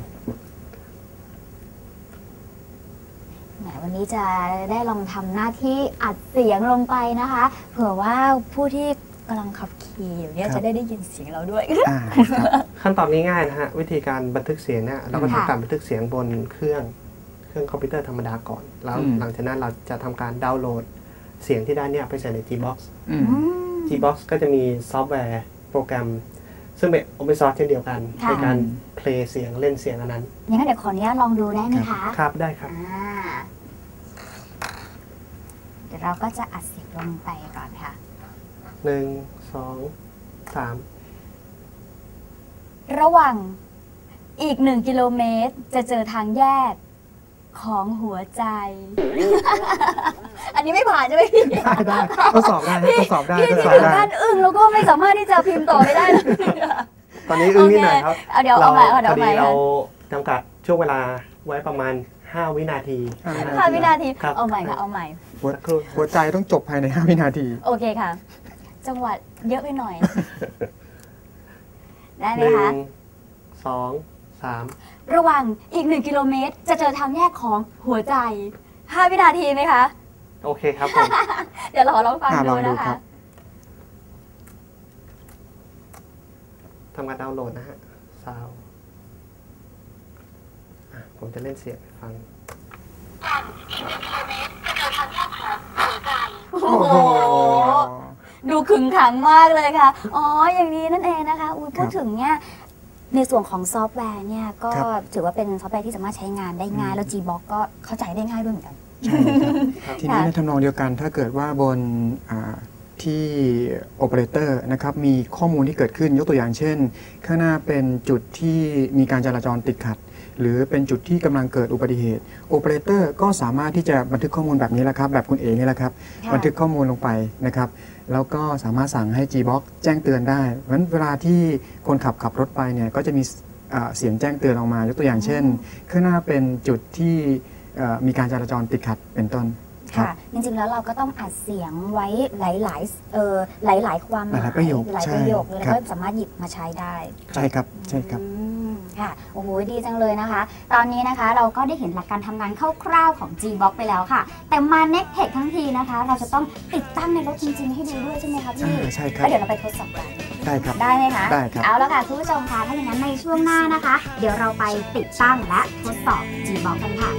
วันนี้จะได้ลองทำหน้าที่อัดเสียงลงไปนะคะเผื่อว่าผู้ที่กำลังขับขี่อยู่เนี่ยจะได้ยินเสียงเราด้วยขั้นตอนง่ายๆนะฮะวิธีการบันทึกเสียงเนี่ยเราก็ทำการบันทึกเสียงบนเครื่องคอมพิวเตอร์ธรรมดาก่อนแล้วหลังจากนั้นเราจะทำการดาวน์โหลดเสียงที่ได้เนี่ยไปใส่ใน Gbox Gbox ก็จะมีซอฟต์แวร์โปรแกรมซึ่งเป็น Open Source เช่นเดียวกันในการเพลย์เสียงเล่นเสียงอันนั้นงั้นเดี๋ยวขออนุญาตลองดูได้ไหมคะครับได้ครับเดี๋ยวเราก็จะอัดเสียงลงไปก่อนค่ะ 1 2 3 ระหว่างอีก1 กิโลเมตรจะเจอทางแยกของหัวใจอันนี้ไม่ผ่านใช่ไหมพี่ได้ทดสอบได้ทดสอบได้พี่ถึงขั้นอึ้งแล้วก็ไม่สามารถที่จะพิมพ์ต่อไม่ได้เลยตอนนี้อึ้งนิดหน่อยครับเดี๋ยวเอาใหม่เราจำกัดช่วงเวลาไว้ประมาณ5 วินาที 5 วินาทีเอาใหม่ค่ะเอาใหม่หัวใจต้องจบภายใน5 วินาทีโอเคค่ะจังหวัดเยอะไปหน่อยได้ไหมคะ 1 2 3 ระหว่างอีก1 กิโลเมตรจะเจอทางแยกของหัวใจ5 วินาทีไหมคะโอเคครับผมเดี๋ยวเราลองฟังดูนะคะทำการดาวน์โหลดนะฮะซาวผมจะเล่นเสียงให้ฟังโอ้โหดูขึงขังมากเลยค่ะอ๋ออย่างนี้นั่นเองนะคะพูดถึงเนี่ยในส่วนของซอฟต์แวร์เนี่ยก็ถือว่าเป็นซอฟต์แวร์ที่สามารถใช้งานได้ง่ายแล้ว Gbox ก็เข้าใจได้ง่ายด้วยเหมือนกันทีนี้ในทำนองเดียวกันถ้าเกิดว่าบนที่โอเปอเรเตอร์นะครับมีข้อมูลที่เกิดขึ้นยกตัวอย่างเช่นข้างหน้าเป็นจุดที่มีการจราจรติดขัดหรือเป็นจุดที่กำลังเกิดอุบัติเหตุโอเปอเรเตอร์ก็สามารถที่จะบันทึกข้อมูลแบบนี้แหละครับแบบคุณเอ๋นี่แหละครับบันทึกข้อมูลลงไปนะครับแล้วก็สามารถสั่งให้ Gbox แจ้งเตือนได้เพราะฉะนั้นเวลาที่คนขับรถไปเนี่ยก็จะมีเสียงแจ้งเตือนออกมายกตัวอย่างเช่นข้างหน้าเป็นจุดที่มีการจราจรติดขัดเป็นต้นค่ะจริงๆแล้วเราก็ต้องอัดเสียงไว้หลายความหมายหลายประโยคเลยแล้วก็สามารถหยิบมาใช้ได้ใช่ครับใช่ครับค่ะโอ้โหดีจังเลยนะคะตอนนี้นะคะเราก็ได้เห็นหลักการทำงานคร่าวๆของ Gbox ไปแล้วค่ะแต่มา Nectech ทั้งทีนะคะเราจะต้องติดตั้งในรถจริงๆให้ดูด้วยใช่ไหมคะพี่ใช่ครับแล้วเดี๋ยวเราไปทดสอบกันได้ครับได้ไหมคะได้ครับเอาแล้วค่ะคุณผู้ชมคะถ้าอย่างนั้นในช่วงหน้านะคะเดี๋ยวเราไปติดตั้งและทดสอบ Gbox กันค่ะ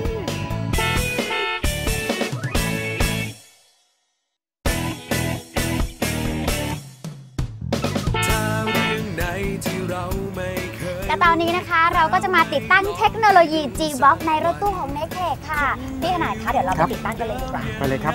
และตอนนี้นะคะเราก็จะมาติดตั้งเทคโนโลยี Gbox ในรถตู้ของ Nectech ค่ะพี่ขนาดคะเดี๋ยวเราไปติดตั้งกันเลยดีกว่าไปเลยครับ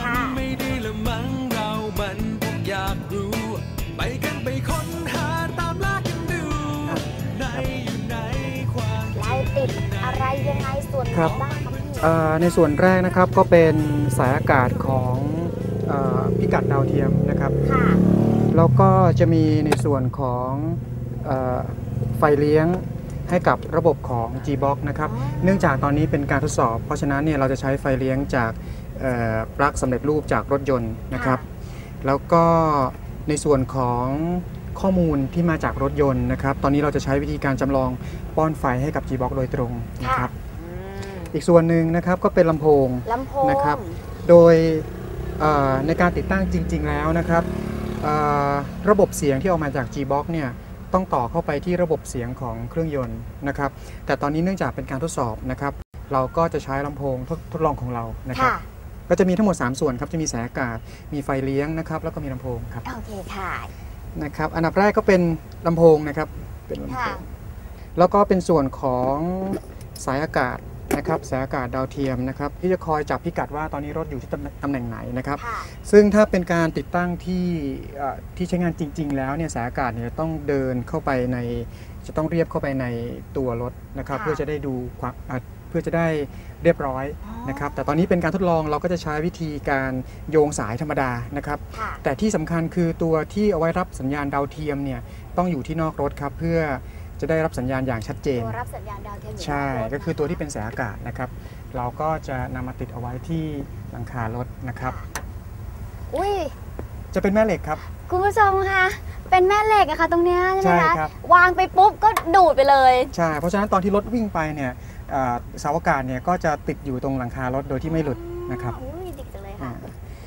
ไปกันไปค้นหาตามล่ากันดูในอยู่ในความเราติดอะไรยังไงส่วนไหนบ้างครับพี่ในส่วนแรกนะครับก็เป็นสายอากาศของพิกัดดาวเทียมนะครับค่ะแล้วก็จะมีในส่วนของไฟเลี้ยงให้กับระบบของ Gbox นะครับเนื่องจากตอนนี้เป็นการทดสอบเพราะฉะนั้นเนี่ยเราจะใช้ไฟเลี้ยงจากปลั๊กสำเร็จรูปจากรถยนต์นะครับแล้วก็ในส่วนของข้อมูลที่มาจากรถยนต์นะครับตอนนี้เราจะใช้วิธีการจำลองป้อนไฟให้กับ Gbox โดยตรงนะครับอีกส่วนหนึ่งนะครับก็เป็นลำโพงนะครับโดยในการติดตั้งจริงๆแล้วนะครับระบบเสียงที่ออกมาจาก Gbox เนี่ยต้องต่อเข้าไปที่ระบบเสียงของเครื่องยนต์นะครับแต่ตอนนี้เนื่องจากเป็นการทดสอบนะครับเราก็จะใช้ลำโพงทดลองของเรานะครับก็จะมีทั้งหมด3ส่วนครับจะมีสายอากาศมีไฟเลี้ยงนะครับแล้วก็มีลำโพงครับโอเคค่ะนะครับอันดับแรกก็เป็นลำโพงนะครับเป็นลำโพงแล้วก็เป็นส่วนของสายอากาศนะครับสายอากาศดาวเทียมนะครับที่จะคอยจับพิกัดว่าตอนนี้รถอยู่ที่ตำแหน่งไหนนะครับซึ่งถ้าเป็นการติดตั้งที่ใช้งานจริงๆแล้วเนี่ยสายอากาศเนี่ยต้องเดินเข้าไปในจะต้องเรียบเข้าไปในตัวรถนะครับเพื่อจะได้ดูเพื่อจะได้เรียบร้อยนะครับแต่ตอนนี้เป็นการทดลองเราก็จะใช้วิธีการโยงสายธรรมดานะครับแต่ที่สำคัญคือตัวที่เอาไว้รับสัญญาณดาวเทียมเนี่ยต้องอยู่ที่นอกรถครับเพื่อจะได้รับสัญญาณอย่างชัดเจนตัวรับสัญญาณดาวเทียมใช่ก็คือตัวที่เป็นสายอากาศนะครับเราก็จะนำมาติดเอาไว้ที่หลังคารถนะครับอุ้ยจะเป็นแม่เหล็กครับคุณผู้ชมคะเป็นแม่เหล็กอะค่ะตรงนี้ใช่ไหมคะวางไปปุ๊บก็ดูดไปเลยใช่เพราะฉะนั้นตอนที่รถวิ่งไปเนี่ยเสาอากาศเนี่ยก็จะติดอยู่ตรงหลังคารถโดยที่ไม่หลุดนะครับดีจังเลยค่ะ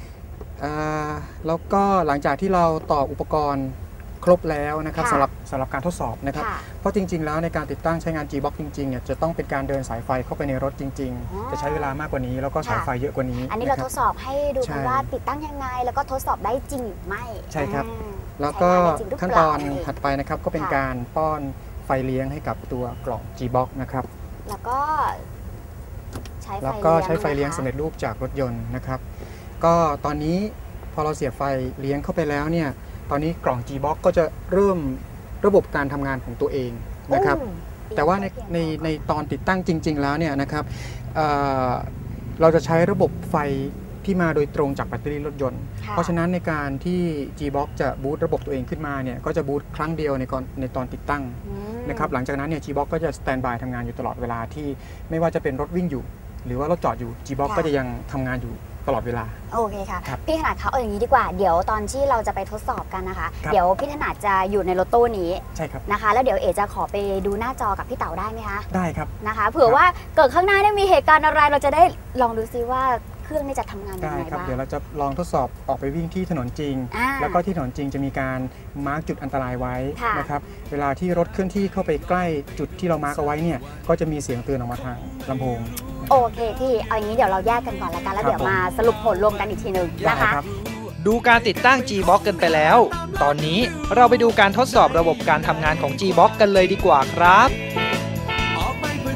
แล้วก็หลังจากที่เราต่ออุปกรณ์ครบแล้วนะครับสำหรับการทดสอบนะครับเพราะจริงๆแล้วในการติดตั้งใช้งาน Gbox จริงๆเนี่ยจะต้องเป็นการเดินสายไฟเข้าไปในรถจริงๆจะใช้เวลามากกว่านี้แล้วก็สายไฟเยอะกว่านี้อันนี้เราทดสอบให้ดูกันว่าติดตั้งยังไงแล้วก็ทดสอบได้จริงหรือไม่ใช่ครับแล้วก็ขั้นตอนถัดไปนะครับก็เป็นการป้อนไฟเลี้ยงให้กับตัวกล่อง Gbox นะครับแล้วก็ใช้ไฟเลี้ยงสำเร็จรูปจากรถยนต์นะครับก็ตอนนี้พอเราเสียบไฟเลี้ยงเข้าไปแล้วเนี่ยตอนนี้กล่อง Gbox ก็จะเริ่มระบบการทำงานของตัวเองนะครับแต่ว่าในตอนติดตั้งจริงๆแล้วเนี่ยนะครับเราจะใช้ระบบไฟที่มาโดยตรงจากแบตเตอรี่รถยนต์เพราะฉะนั้นในการที่ Gbox จะบูตระบบตัวเองขึ้นมาเนี่ยก็จะบูตครั้งเดียวในตอนติดตั้งนะครับหลังจากนั้นเนี่ย Gbox ก็จะสแตนด์บายทำงานอยู่ตลอดเวลาที่ไม่ว่าจะเป็นรถวิ่งอยู่หรือว่ารถจอดอยู่ Gbox ก็จะยังทำงานอยู่ตลอดเวลาโอเคค่ะพี่ถนัดเขาอย่างนี้ดีกว่าเดี๋ยวตอนที่เราจะไปทดสอบกันนะคะเดี๋ยวพี่ถนัดจะอยู่ในรถตู้นี้ใช่ครับนะคะแล้วเดี๋ยวเอ๋จะขอไปดูหน้าจอกับพี่เต๋าได้ไหมคะได้ครับนะคะเผื่อว่าเกิดข้างหน้าได้มีเหตุการณ์อะไรเราจะได้ลองดูซิว่าเครื่องนี้จะทำงานยังไงบ้างได้ครับเดี๋ยวเราจะลองทดสอบออกไปวิ่งที่ถนนจริงแล้วก็ที่ถนนจริงจะมีการมาร์กจุดอันตรายไว้นะครับเวลาที่รถเคลื่อนที่เข้าไปใกล้จุดที่เรามาร์กเอาไว้เนี่ยก็จะมีเสียงเตือนออกมาทางลำโพงโอเคพี่เอาอย่างนี้เดี๋ยวเราแยกกันก่อนแล้วกันแล้วเดี๋ยวมาสรุปผลรวมกันอีกทีนึงนะคะดูการติดตั้ง Gbox กันไปแล้วตอนนี้เราไปดูการทดสอบระบบการทำงานของ Gbox กันเลยดีกว่าครับ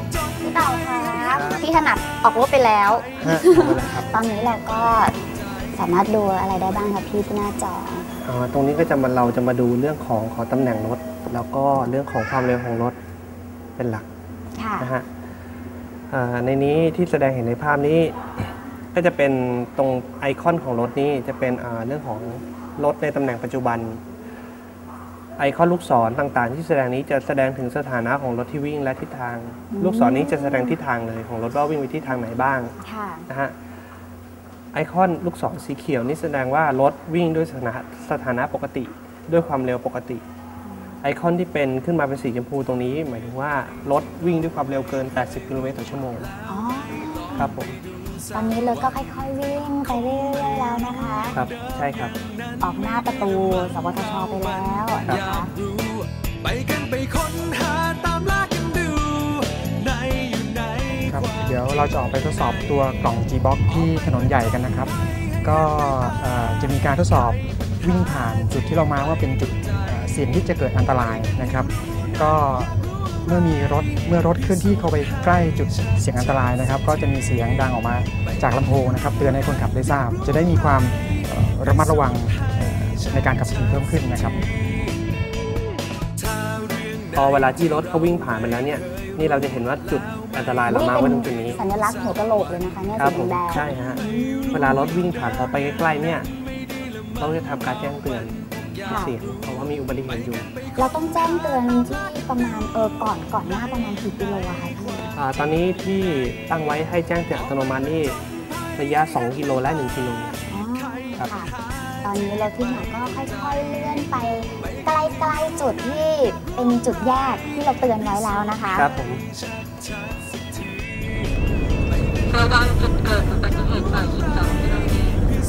พี่เต่าคะพี่ถนัดออกรถไปแล้วตอนนี้เราก็สามารถดูอะไรได้บ้างคะพี่ที่หน้าจอตรงนี้ก็เราจะมาดูเรื่องของตำแหน่งรถแล้วก็เรื่องของความเร็วของรถเป็นหลักนะฮะในนี้ที่แสดงเห็นในภาพนี้ ก็จะเป็นตรงไอคอนของรถนี้จะเป็นเรื่องของรถในตำแหน่งปัจจุบันไอคอนลูกศรต่างๆที่แสดงนี้จะแสดงถึงสถานะของรถที่วิ่งและทิศทางลูกศรนี้จะแสดงทิศทางเลยของรถว่าวิ่งไปทิศทางไหนบ้างนะฮะไอคอนลูกศรสีเขียวนี่แสดงว่ารถวิ่งด้วยสถานะปกติด้วยความเร็วปกติไอคอนที่เป็นขึ้นมาเป็นสีชมพูตรงนี้หมายถึงว่ารถวิ่งด้วยความเร็วเกิน80กิโลเมตรต่อชั่วโมงครับผมตอนนี้รถก็ค่อยๆวิ่งไปเรื่อยๆแล้วนะคะครับใช่ครับออกหน้าประตูสวทชไปแล้วนะคะไปกันไปค้นหาตามล่ากันดูไหนอยู่ไหนครับเดี๋ยวเราจะออกไปทดสอบตัวกล่อง G-Box ที่ถนนใหญ่กันนะครับก็จะมีการทดสอบวิ่งผ่านจุดที่เรามาว่าเป็นจุดเสี่ยงที่จะเกิดอันตรายนะครับก็เมื่อรถเคลื่อนที่เข้าไปใกล้จุดเสี่ยงอันตรายนะครับก็จะมีเสียงดังออกมาจากลำโพงนะครับเตือนให้คนขับได้ทราบจะได้มีความระมัดระวังในการขับขี่เพิ่มขึ้นนะครับพอเวลาที่รถเขาวิ่งผ่านไปแล้วเนี่ยนี่เราจะเห็นว่าจุดอันตรายเรามาไว้ตรงจุดนี้สัญลักษณ์หัวกะโหลกเลยนะคะเนี่ยสีแดงใช่ฮะเวลารถวิ่งผ่านพอไปใกล้ๆเนี่ยเราจะทำการแจ้งเตือนเสียงเพราะว่ามีอุบัติเหตุอยู่เราต้องแจ้งเตือนที่ประมาณก่อนหน้าประมาณกี่กิโลอะคะพี่ตอนนี้ที่ตั้งไว้ให้แจ้งเตือนอัตโนมัตินี่ระยะ2กิโลและ1กิโลครับตอนนี้รถที่หนักก็ค่อยๆเลื่อนไปใกล้ๆจุดที่เป็นจุดแยกที่เราเตือนไว้แล้วนะคะครับผมระวังจุดเกิดอุบัติเหตุบ่าย12 กิโลเมตร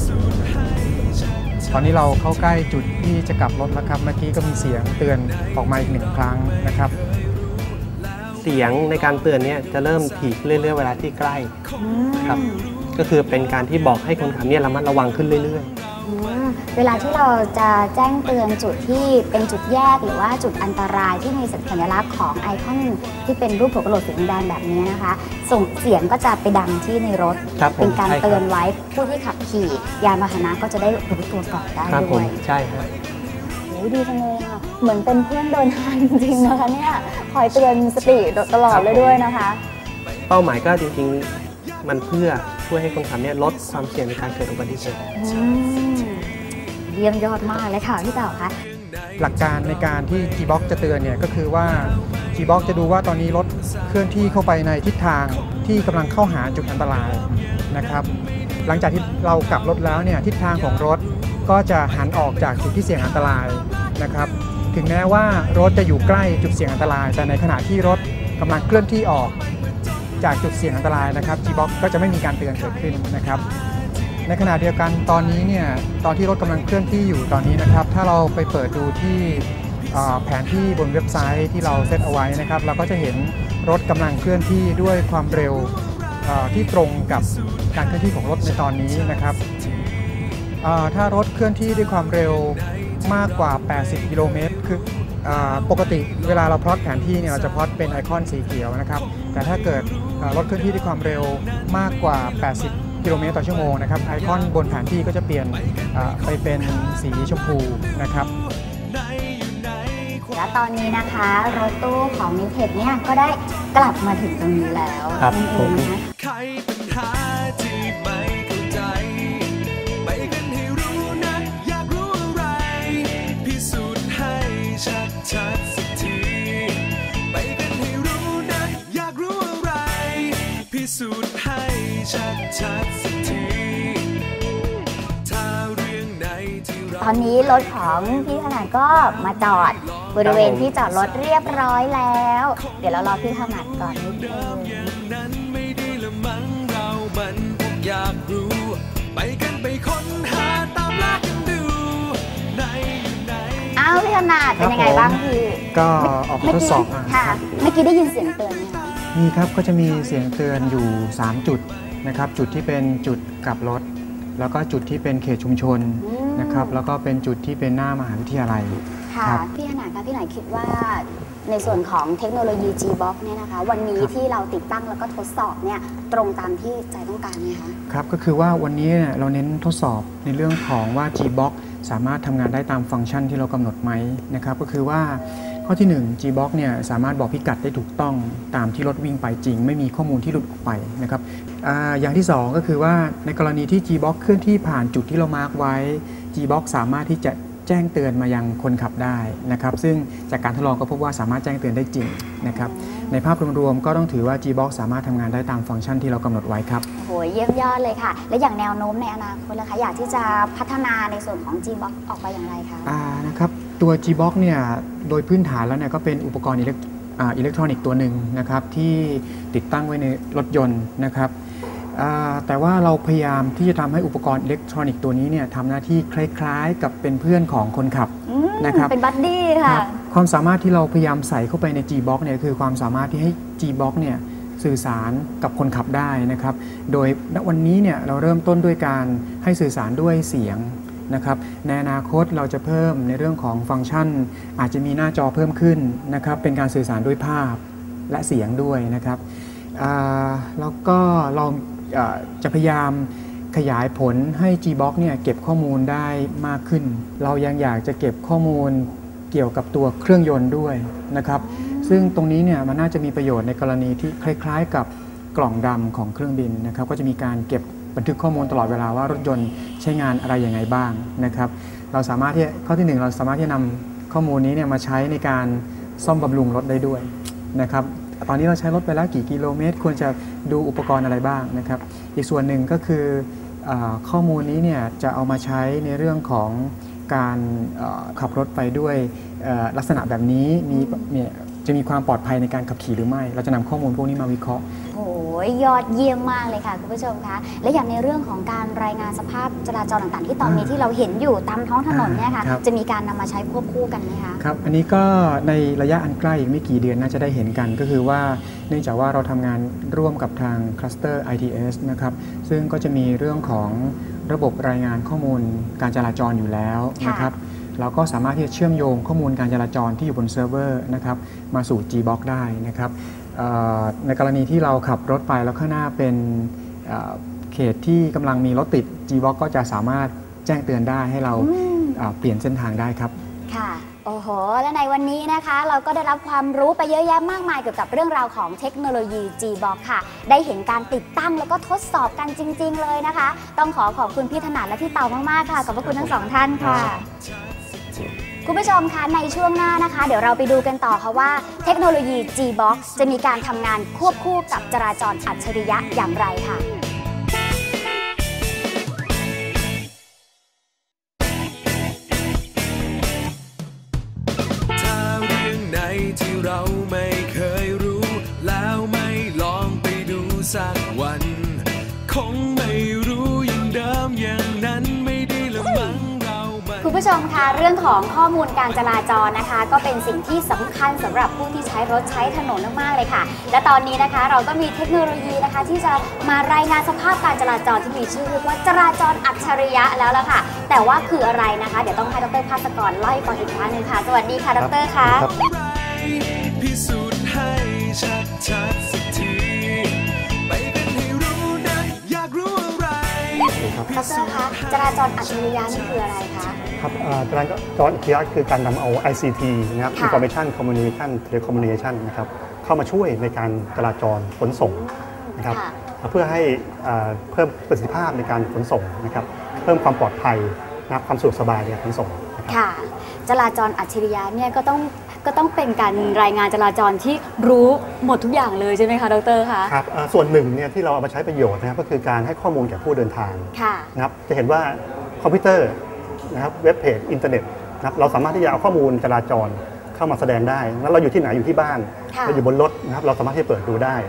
ตอนนี้เราเข้าใกล้จุดที่จะกลับรถแล้วครับเมื่อกี้ก็มีเสียงเตือนออกมาอีก1 ครั้งนะครับเสียงในการเตือนเนี่ยจะเริ่มถี่เรื่อยๆเวลาที่ใกล้ครับก็คือเป็นการที่บอกให้คนขับเนี่ยระมัดระวังขึ้นเรื่อยๆเวลาที่เราจะแจ้งเตือนจุดที่เป็นจุดแยกหรือว่าจุดอันตรายที่มีสัญลักษณ์ของไอคอนที่เป็นรูปหัวกะโหลกสีแดงแบบนี้นะคะส่งเสียงก็จะไปดังที่ในรถเป็นการเตือนไว้ผู้ที่ขับขี่ยานพาหนะก็จะได้รู้ตัวก่อนได้ด้วยใช่ครับดีจังเลยค่ะเหมือนเป็นเพื่อนเดินทางจริงๆนะคะเนี่ยคอยเตือนสติตลอดเลยด้วยนะคะเป้าหมายก็จริงๆมันเพื่อช่วยให้คนขับเนี่ยลดความเสี่ยงในการเกิดอุบัติเหตุเยี่ยมยอดมากเลยค่ะพี่เต่าคะหลักการในการที่ G-Box จะเตือนเนี่ยก็คือว่า G-Box จะดูว่าตอนนี้รถเคลื่อนที่เข้าไปในทิศทางที่กำลังเข้าหาจุดอันตรายนะครับหลังจากที่เรากลับรถแล้วเนี่ยทิศทางของรถก็จะหันออกจากจุดที่เสี่ยงอันตรายนะครับถึงแม้ว่ารถจะอยู่ใกล้จุดเสี่ยงอันตรายแต่ในขณะที่รถกำลังเคลื่อนที่ออกจากจุดเสี่ยงอันตรายนะครับ G-Box ก็จะไม่มีการเตือนเกิดขึ้นนะครับในขณะเดียวกันตอนนี้เนี่ยตอนที่รถกำลังเคลื่อนที่อยู่ตอนนี้นะครับถ้าเราไปเปิดดูที่แผนที่บนเว็บไซต์ที่เราเซตเอาไว้นะครับเราก็จะเห็นรถกำลังเคลื่อนที่ด้วยความเร็วที่ตรงกับการเคลื่อนที่ของรถในตอนนี้นะครับถ้ารถเคลื่อนที่ด้วยความเร็วมากกว่า80กิโลเมตรคือปกติเวลาเราพลอตแผนที่เนี่ยเราจะพลอตเป็นไอคอนสีเขียวนะครับแต่ถ้าเกิดรถเคลื่อนที่ด้วยความเร็วมากกว่า80กิโลเมตรต่อชั่วโมงนะครับไอคอนบนแผนที่ก็จะเปลี่ยนไปเป็นสีชมพูนะครับและตอนนี้นะคะรถตู้ของมิเทคเนี่ยก็ได้กลับมาถึงตรงนี้แล้วครับผมชัดสักทีไปกันให้รู้นะอยากรู้อะไรพิสูจน์ให้ชัดสักทีถ้าเรื่องไหนที่เราตอนนี้รถของพี่ถนัดก็มาจอดบริเวณที่จอดรถเรียบร้อยแล้วเดี๋ยวเรารอพี่ถนัดก่อนนิดนึงนั้นไม่ได้ละมั้งเรามันอยากรู้ไปกันไปค้นหาตามล่ากันดูพี่ถนัดเป็นยังไงบ้างพี่ก็ออกทดสอบค่ะเมื่อกี้ได้ยินเสียงเตือนไหมคะมีครับก็จะมีเสียงเตือนอยู่3จุดนะครับจุดที่เป็นจุดกลับรถแล้วก็จุดที่เป็นเขตชุมชนนะครับแล้วก็เป็นจุดที่เป็นหน้ามหาวิทยาลัยค่ะพี่ถนัดคะพี่ไหนคิดว่าในส่วนของเทคโนโลยี G-Box เนี่ยนะคะวันนี้ที่เราติดตั้งแล้วก็ทดสอบเนี่ยตรงตามที่ใจต้องการไหมคะครับก็คือว่าวันนี้เราเน้นทดสอบในเรื่องของว่า G-Box สามารถทำงานได้ตามฟังก์ชันที่เรากำหนดไหมนะครับก็คือว่าข้อที่1 G-Box เนี่ยสามารถบอกพิกัดได้ถูกต้องตามที่รถวิ่งไปจริงไม่มีข้อมูลที่หลุดออกไปนะครับอย่างที่2ก็คือว่าในกรณีที่ G-Box เคลื่อนที่ผ่านจุดที่เรามาร์กไว้ G-Box สามารถที่จะแจ้งเตือนมายังคนขับได้นะครับซึ่งจากการทดลองก็พบว่าสามารถแจ้งเตือนได้จริงนะครับในภาพรวมๆก็ต้องถือว่า G-Box สามารถทำงานได้ตามฟังก์ชันที่เรากำหนดไว้ครับโหเยี่ยมยอดเลยค่ะและอย่างแนวโน้มในอนาคตล่ะคะอยากที่จะพัฒนาในส่วนของ G-Box ออกไปอย่างไรคะนะครับตัว G-Box เนี่ยโดยพื้นฐานแล้วเนี่ยก็เป็นอุปกรณ์อิเล็กทรอนิกส์ตัวหนึ่งนะครับที่ติดตั้งไว้ในรถยนต์นะครับแต่ว่าเราพยายามที่จะทำให้อุปกรณ์อิเล็กทรอนิกส์ตัวนี้เนี่ยทำหน้าที่คล้ายๆกับเป็นเพื่อนของคนขับนะครับเป็นบัดดี้ค่ะความสามารถที่เราพยายามใส่เข้าไปใน G-Box เนี่ยคือความสามารถที่ให้ G-Box เนี่ยสื่อสารกับคนขับได้นะครับโดยณวันนี้เนี่ยเราเริ่มต้นด้วยการให้สื่อสารด้วยเสียงนะครับในอนาคตเราจะเพิ่มในเรื่องของฟังก์ชันอาจจะมีหน้าจอเพิ่มขึ้นนะครับเป็นการสื่อสารด้วยภาพและเสียงด้วยนะครับแล้วก็เราจะพยายามขยายผลให้ G-Box เนี่ยเก็บข้อมูลได้มากขึ้นเรายังอยากจะเก็บข้อมูลเกี่ยวกับตัวเครื่องยนต์ด้วยนะครับซึ่งตรงนี้เนี่ยมันน่าจะมีประโยชน์ในกรณีที่คล้ายๆกับกล่องดำของเครื่องบินนะครับก็จะมีการเก็บบันทึกข้อมูลตลอดเวลาว่ารถยนต์ใช้งานอะไรอย่างไรบ้างนะครับเราสามารถที่ข้อที่1เราสามารถที่จะนำข้อมูลนี้เนี่ยมาใช้ในการซ่อมบำรุงรถได้ด้วยนะครับตอนนี้เราใช้รถไปแล้วกี่กิโลเมตรควรจะดูอุปกรณ์อะไรบ้างนะครับอีกส่วนหนึ่งก็คือข้อมูลนี้เนี่ยจะเอามาใช้ในเรื่องของการขับรถไปด้วยลักษณะแบบนี้จะมีความปลอดภัยในการขับขี่หรือไม่เราจะนำข้อมูลพวกนี้มาวิเคราะห์โอ้ยยอดเยี่ยมมากเลยค่ะคุณผู้ชมคะและอย่างในเรื่องของการรายงานสภาพจราจรต่างๆที่ตอนนี้ที่เราเห็นอยู่ตามท้องถนนเนี่ยค่ะจะมีการนำมาใช้ควบคู่กันไหมคะครับอันนี้ก็ในระยะอันใกล้อีกไม่กี่เดือนน่าจะได้เห็นกันก็คือว่าเนื่องจากว่าเราทำงานร่วมกับทางคลัสเตอร์ ITS นะครับซึ่งก็จะมีเรื่องของระบบรายงานข้อมูลการจราจรอยู่แล้วนะครับเราก็สามารถที่จะเชื่อมโยงข้อมูลการจราจรที่อยู่บนเซิร์ฟเวอร์นะครับมาสู่ G-Box ได้นะครับในกรณีที่เราขับรถไปแล้วข้างหน้าเป็นเขตที่กำลังมีรถติด G-Box ก็จะสามารถแจ้งเตือนได้ให้เราเปลี่ยนเส้นทางได้ครับค่ะโอ้โหและในวันนี้นะคะเราก็ได้รับความรู้ไปเยอะแยะมากมายเกี่ยวกับเรื่องราวของเทคโนโลยี G-Box ค่ะได้เห็นการติดตั้งแล้วก็ทดสอบกันจริงๆเลยนะคะต้องขอบคุณพี่ถนัดและพี่เต่ามากๆค่ะขอบพระคุณทั้งสองท่านค่ะคุณผู้ชมคะในช่วงหน้านะคะเดี๋ยวเราไปดูกันต่อค่ะว่าเทคโนโลยี G-Box จะมีการทำงานควบคู่กับจราจรอัจฉริยะอย่างไรค่ะถ้าเรื่องไหนที่เราไม่เคยรู้แล้วไม่ลองไปดูสักวันคงไม่รู้อย่างเดิมอย่างนั้นไม่ได้ละมั้งคุณผู้ชมคะเรื่องของข้อมูลการจราจรนะคะก็เป็นสิ่งที่สำคัญสำหรับผู้ที่ใช้รถใช้ถนนมากๆเลยค่ะและตอนนี้นะคะเราก็มีเทคโนโลยีนะคะที่จะมารายงานสภาพการจราจรที่มีชื่อว่าจราจรอัจฉริยะแล้วล่ะค่ะแต่ว่าคืออะไรนะคะเดี๋ยวต้องให้ดร.ภาสกรเล่าให้ฟังอีกครั้งนึงค่ะสวัสดีค่ะดร.ค่ะพิสูจน์ให้ชัดๆสักทีไปกันให้รู้นะอยากรู้อะไรดร.คะจราจรอัจฉริยะนี่คืออะไรคะครับจราจรอัจฉริยะคือการนำเอา ICT นะครับ Information Communication Telecommunication นะครับเข้ามาช่วยในการจราจรขนส่งนะครับเพื่อให้เพิ่มประสิทธิภาพในการขนส่งนะครับเพิ่มความปลอดภัยนะครับความสะดวกสบายในการขนส่งค่ะจราจรอัจฉริยะเนี่ยก็ต้องเป็นการรายงานจราจรที่รู้หมดทุกอย่างเลยใช่ไหมคะดร.คะครับส่วนหนึ่งเนี่ยที่เราเอามาใช้ประโยชน์นะครับก็คือการให้ข้อมูลแก่ผู้เดินทางนะครับจะเห็นว่าคอมพิวเตอร์นะครับเว็บเพจอินเทอร์เน็ตนะครับเราสามารถที่จะเอาข้อมูลจราจรเข้ามาแสดงได้แล้วเราอยู่ที่ไหนอยู่ที่บ้านเราอยู่บนรถนะครับเราสามารถที่จะเปิดดูได้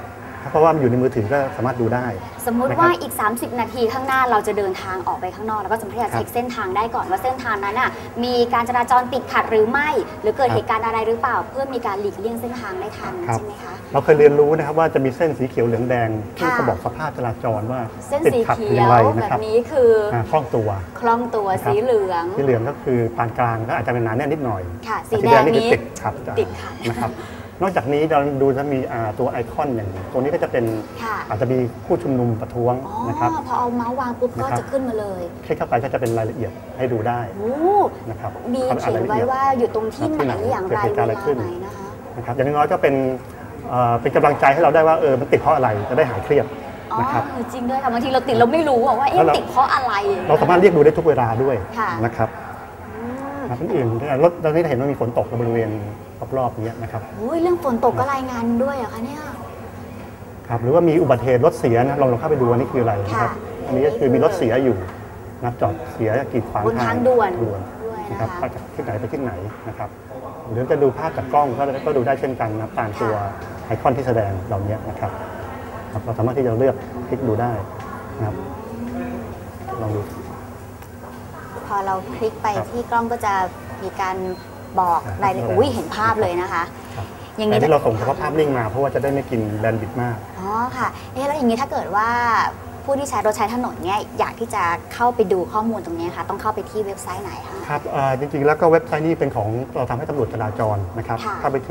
เพราะว่ามันอยู่ในมือถือก็สามารถดูได้สมมุติว่าอีก30 นาทีข้างหน้าเราจะเดินทางออกไปข้างนอกแล้วก็สามารถจะเช็คเส้นทางได้ก่อนว่าเส้นทางนั้นน่ะมีการจราจรติดขัดหรือไม่หรือเกิดเหตุการณ์อะไรหรือเปล่าเพื่อมีการหลีกเลี่ยงเส้นทางได้ทันใช่ไหมคะเราเคยเรียนรู้นะครับว่าจะมีเส้นสีเขียวเหลืองแดงที่จะบอกสภาพจราจรว่าติดขัดหรือไม่แบบนี้คือคล่องตัวสีเหลืองก็คือปานกลางก็อาจจะเป็นหนาแน่นนิดหน่อยสีแดงนี่ติดขัดนะครับนอกจากนี้เราดูจะมีตัวไอคอนอย่างตัวนี้ก็จะเป็นอาจจะมีผู้ชุมนุมประท้วงนะครับพอเอาเมาส์วางปุ๊บก็จะขึ้นมาเลยคลิกเข้าไปก็จะเป็นรายละเอียดให้ดูได้นะครับมีเขียนไว้ว่าอยู่ตรงที่ไหนอย่างไรเวลาไหนนะครับอย่างน้อยก็เป็นกำลังใจให้เราได้ว่ามันติดเพราะอะไรจะได้หายเครียดนะครับจริงด้วยค่ะบางทีเราติดเราไม่รู้ว่าติดเพราะอะไรเราสามารถเรียกดูได้ทุกเวลาด้วยนะครับคนอื่นรถตอนนี้เห็นว่ามีฝนตกในบริเวณรอบๆนี้นะครับเรื่องฝนตกก็รายงานด้วยเหรอคะเนี่ยครับหรือว่ามีอุบัติเหตุรถเสียนะลองเข้าไปดูว่านี่คืออะไรนะครับอันนี้ก็คือมีรถเสียอยู่นะจอดเสียกีดขวางทางด่วนนะครับไปจากที่ไหนไปที่ไหนนะครับหรือจะดูภาพจากกล้องก็ดูได้เช่นกันนะตามตัวไอคอนที่แสดงเหล่านี้นะครับเราสามารถที่จะเลือกคลิกดูได้นะครับลองดูพอเราคลิกไปที่กล้องก็จะมีการบอกรายละเอียดเห็นภาพเลยนะคะอย่างนี้ที่เราส่งเฉพาะภาพนิ่งมาเพราะว่าจะได้ไม่กินแบนด์วิดต์มากค่ะแล้วอย่างนี้ถ้าเกิดว่าผู้ที่ใช้รถใช้ถนนเนี่ยอยากที่จะเข้าไปดูข้อมูลตรงนี้ค่ะต้องเข้าไปที่เว็บไซต์ไหนคะครับจริงๆแล้วก็เว็บไซต์นี้เป็นของเราทำให้ตำรวจจราจรนะครับเข้าไปที่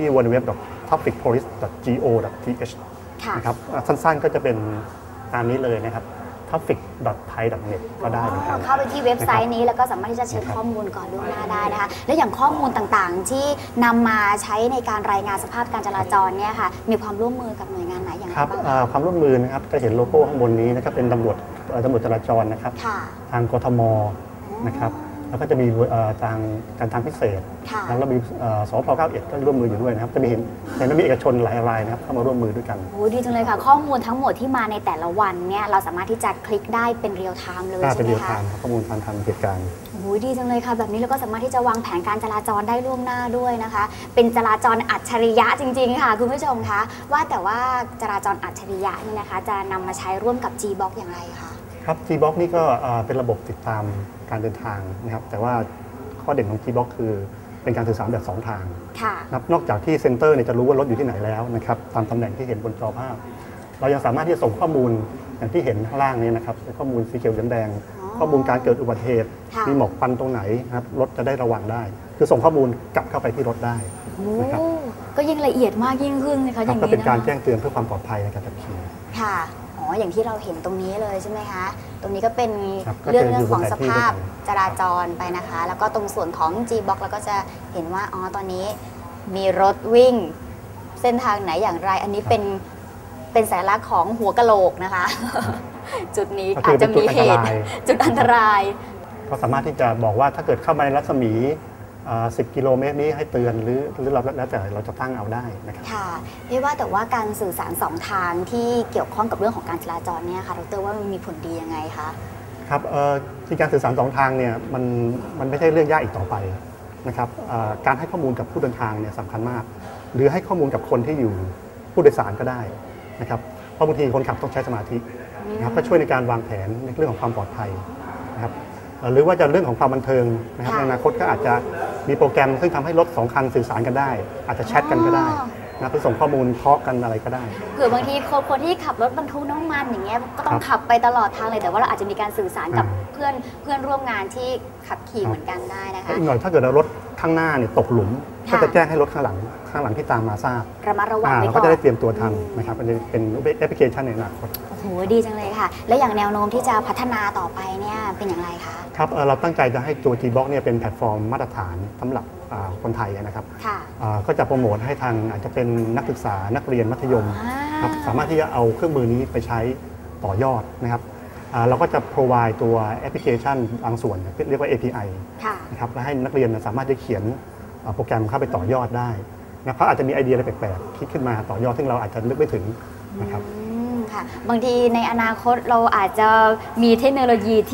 www.trafficpolice.go.th นะครับสั้นๆก็จะเป็นตามนี้เลยนะครับ traffic.thai.net ก็ได้เหมือนกันเข้าไปที่เว็บไซต์นี้แล้วก็สามารถที่จะเช็คข้อมูลก่อนล่วงหน้าได้นะคะและอย่างข้อมูลต่างๆที่นำมาใช้ในการรายงานสภาพการจราจรเนี่ยค่ะมีความร่วมมือกับหน่วยงานไหนอย่างไรบ้างความร่วมมือนะครับจะเห็นโลโก้ข้างบนนี้นะครับเป็นตำรวจจราจรนะครับทางกทมนะครับแล้วก็จะมีทางพิเศษแล้วเรามีสพ91ก็ร่วมมืออยู่ด้วยนะครับจะมีเห็นมีเอกชนหลายรายนะครับเข้ามาร่วมมือด้วยกันดีจังเลยค่ะข้อมูลทั้งหมดที่มาในแต่ละวันเนี่ยเราสามารถที่จะคลิกได้เป็นเรียลไทม์เลยใช่ไหมคะเป็นเรียลไทม์ข้อมูลทันเหตุการณ์ดีจังเลยค่ะแบบนี้เราก็สามารถที่จะวางแผนการจราจรได้ล่วงหน้าด้วยนะคะเป็นจราจรอัจฉริยะจริงๆค่ะคุณผู้ชมคะว่าแต่ว่าจราจรอัจฉริยะนี่นะคะจะนำมาใช้ร่วมกับ G-Box อย่างไรคะครับ G-Box นี่ก็เป็นระบบติดตามการเดินทางนะครับแต่ว่าข้อเด่นของ G-Box คือเป็นการสื่อสารแบบ2ทางนอกจากที่เซ็นเตอร์จะรู้ว่ารถอยู่ที่ไหนแล้วนะครับตามตำแหน่งที่เห็นบนจอภาพเรายังสามารถที่จะส่งข้อมูลอย่างที่เห็นข้างล่างนี้นะครับเป็นข้อมูลสีเขียวเหลืองแดงข้อมูลการเกิดอุบัติเหตุมีหมอกควันตรงไหนครับรถจะได้ระวังได้คือส่งข้อมูลกลับเข้าไปที่รถได้นะครับก็ยิ่งละเอียดมากยิ่งขึ้นนะคะอย่างนี้ก็เป็นการแจ้งเตือนเพื่อความปลอดภัยในการขับขี่ค่ะอย่างที่เราเห็นตรงนี้เลยใช่ไหมคะตรงนี้ก็เป็นเรื่องของสภาพจราจรไปนะคะแล้วก็ตรงส่วนของ G-Box เราก็จะเห็นว่าตอนนี้มีรถวิ่งเส้นทางไหนอย่างไรอันนี้เป็นสัญลักษณ์ของหัวกะโหลกนะคะจุดนี้อาจจะมีเหตุจุดอันตรายก็สามารถที่จะบอกว่าถ้าเกิดเข้ามาในรัศมี10 กิโลเมตรนี้ให้เตือนหรือเราแล้วแต่เราจะตั้งเอาได้นะครับค่ะว่าแต่ว่าการสื่อสาร2ทางที่เกี่ยวข้องกับเรื่องของการจราจรเนี่ยค่ะดร.ว่ามันมีผลดียังไงคะครับที่การสื่อสาร2ทางเนี่ยมันไม่ใช่เรื่องยากอีกต่อไปนะครับการให้ข้อมูลกับผู้เดินทางเนี่ยสำคัญมากหรือให้ข้อมูลกับคนที่อยู่ผู้โดยสารก็ได้นะครับเพราะบางทีคนขับต้องใช้สมาธินะครับก็ช่วยในการวางแผนในเรื่องของความปลอดภัยนะครับหรือว่าจะเรื่องของความบันเทิงนะครับในอนาคตก็อาจจะมีโปรแกรมซึ่งทำให้รถ2คันสื่อสารกันได้อาจจะแชทกันก็ได้นะไปส่งข้อมูลทอล์กกันอะไรก็ได้เผื่อบางทีคนที่ขับรถบรรทุกน้ำมันอย่างเงี้ยก็ต้องขับไปตลอดทางเลยแต่ว่าเราอาจจะมีการสื่อสารกับเพื่อนร่วมงานที่ขับขี่เหมือนกันได้นะคะอีกหน่อยถ้าเกิดรถข้างหน้าเนี่ยตกหลุมก็จะแจ้งให้รถข้างหลังที่ตามมาทราบระมัดระวังเราก็จะได้เตรียมตัวทันนะครับเป็นแอปพลิเคชันในอนาคตโอ้โหดีจังเลยค่ะและอย่างแนวโน้มที่จะพัฒนาต่อไปเนี่ยเป็นอย่างไรคะครับเราตั้งใจจะให้ตัว G-Box เนี่ยเป็นแพลตฟอร์มมาตรฐานสำหรับคนไทยนะครับก็จะโปรโมทให้ทางอาจจะเป็นนักศึกษานักเรียนมัธยมครับสามารถที่จะเอาเครื่องมือนี้ไปใช้ต่อยอดนะครับเราก็จะ provide ตัวแอปพลิเคชันบางส่วนเรียกว่า API นะครับและให้นักเรียนสามารถจะเขียนโปรแกรมเข้าไปต่อยอดได้นะเขาอาจจะมีไอเดียอะไรแปลกๆคิดขึ้นมาต่อยอดซึ่งเราอาจจะนึกไม่ถึงนะครับบางทีในอนาคตเราอาจจะมีเทคโนโลยีที่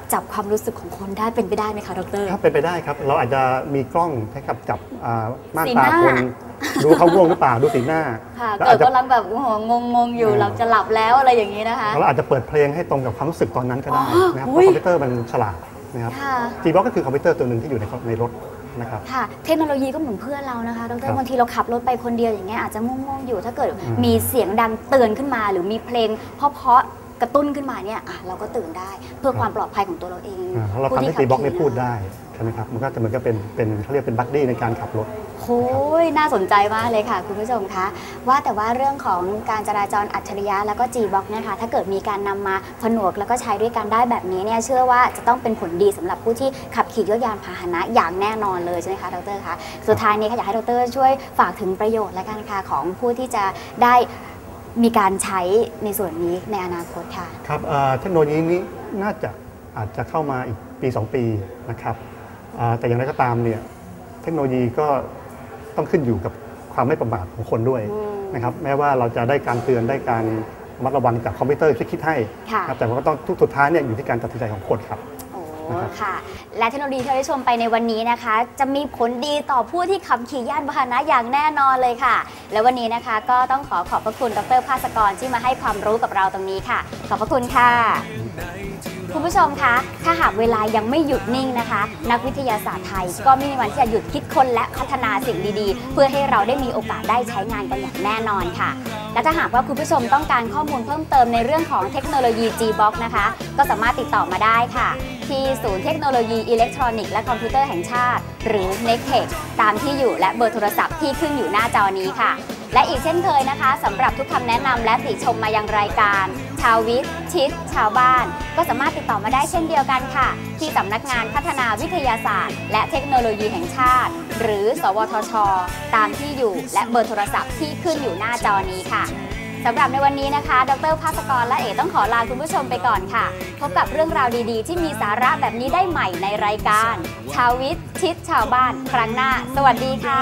จับความรู้สึกของคนได้เป็นไปได้ไหมคะดร. ครับเป็นไปได้ครับเราอาจจะมีกล้องให้กับจับม่านตาสีหน้าคนดูเขาง่วงหรือเปล่าดูสีหน้าค่ะแล้วเกิอาดจจะกำลังแบบงงอยู่เราจะหลับแล้วอะไรอย่างนี้นะคะเราอาจจะเปิดเพลงให้ตรงกับความรู้สึกตอนนั้นก็ได้นะครับเพอุ๊ราะยคอมพิวเตอร์มันฉลาดนะครับค่ะ G-Box ก็คือคอมพิวเตอร์ตัวหนึ่งที่อยู่ในรถนะครับค่ะเทคโนโลยีก็เหมือนเพื่อนเรานะคะดร.บางทีเราขับรถไปคนเดียวอย่างเงี้ยอาจจะง่วงๆอยู่ถ้าเกิดมีเสียงดังเตือนขึ้นมา หรือมีเพลงเพราะๆกระตุ้นขึ้นมาเนี่ยเราก็ตื่นได้เพื่อความปลอดภัยของตัวเราเองเราทำให้ G-Box ได้พูดได้ใช่ไหมครับมันก็จะเหมือนกับเป็นเขาเรียกเป็นบัดดี้ในการขับรถโอ้ยน่าสนใจมากเลยค่ะคุณผู้ชมคะว่าแต่ว่าเรื่องของการจราจรอัจฉริยะแล้วก็ G-Box เนี่ยค่ะถ้าเกิดมีการนำมาผนวกแล้วก็ใช้ด้วยกันได้แบบนี้เนี่ยเชื่อว่าจะต้องเป็นผลดีสำหรับผู้ที่ขับขี่ยวดยานพาหนะอย่างแน่นอนเลยใช่ไหมคะดร.คะสุดท้ายนี้ค่ะอยากให้ดร.ช่วยฝากถึงประโยชน์และกันค่ะของผู้ที่จะได้มีการใช้ในส่วนนี้ในอนาคตค่ะครับเทคโนโลยีนี้น่าจะอาจจะเข้ามาอีกปี2 ปีนะครับแต่อย่างไรก็ตามเนี่ยเทคโนโลยีก็ต้องขึ้นอยู่กับความไม่ประมาทของคนด้วยนะครับแม้ว่าเราจะได้การเตือนได้การระมัดระวังจากคอมพิวเตอร์ที่คิดให้ครับแต่ว่าก็ต้องทุกสุดท้ายเนี่ยอยู่ที่การตัดสินใจของคนครับค่ะและเทคโนโลยีที่เราได้ชมไปในวันนี้นะคะจะมีผลดีต่อผู้ที่ขับขี่ยานพาหนะอย่างแน่นอนเลยค่ะและวันนี้นะคะก็ต้องขอบพระคุณดร.ภาสกรที่มาให้ความรู้กับเราตรงนี้ค่ะขอบพระคุณค่ะคุณผู้ชมคะถ้าหากเวลายังไม่หยุดนิ่งนะคะนักวิทยาศาสตร์ไทยก็ไม่มีวันที่จะหยุดคิดค้นและพัฒนาสิ่งดีๆเพื่อให้เราได้มีโอกาสได้ใช้งานกันอย่างแน่นอนค่ะและถ้าหากว่าคุณผู้ชมต้องการข้อมูลเพิ่มเติมในเรื่องของเทคโนโลยี G-Box นะคะก็สามารถติดต่อมาได้ค่ะที่ศูนย์เทคโนโลยีอิเล็กทรอนิกส์และคอมพิวเตอร์แห่งชาติหรือ NECTEC ตามที่อยู่และเบอร์โทรศัพท์ที่ขึ้นอยู่หน้าจอนี้ค่ะและอีกเช่นเคยนะคะสำหรับทุกคำแนะนำและติชมมายังรายการชาววิทย์ชิดชาวบ้านก็สามารถติดต่อมาได้เช่นเดียวกันค่ะที่สำนักงานพัฒนาวิทยาศาสตร์และเทคโนโลยีแห่งชาติหรือสวทช.ตามที่อยู่และเบอร์โทรศัพท์ที่ขึ้นอยู่หน้าจอนี้ค่ะสำหรับในวันนี้นะคะดร.ภาสกรและเอ๋ต้องขอลาคุณผู้ชมไปก่อนค่ะพบกับเรื่องราวดีๆที่มีสาระแบบนี้ได้ใหม่ในรายการชาววิทย์ชิดชาวบ้านครั้งหน้าสวัสดีค่ะ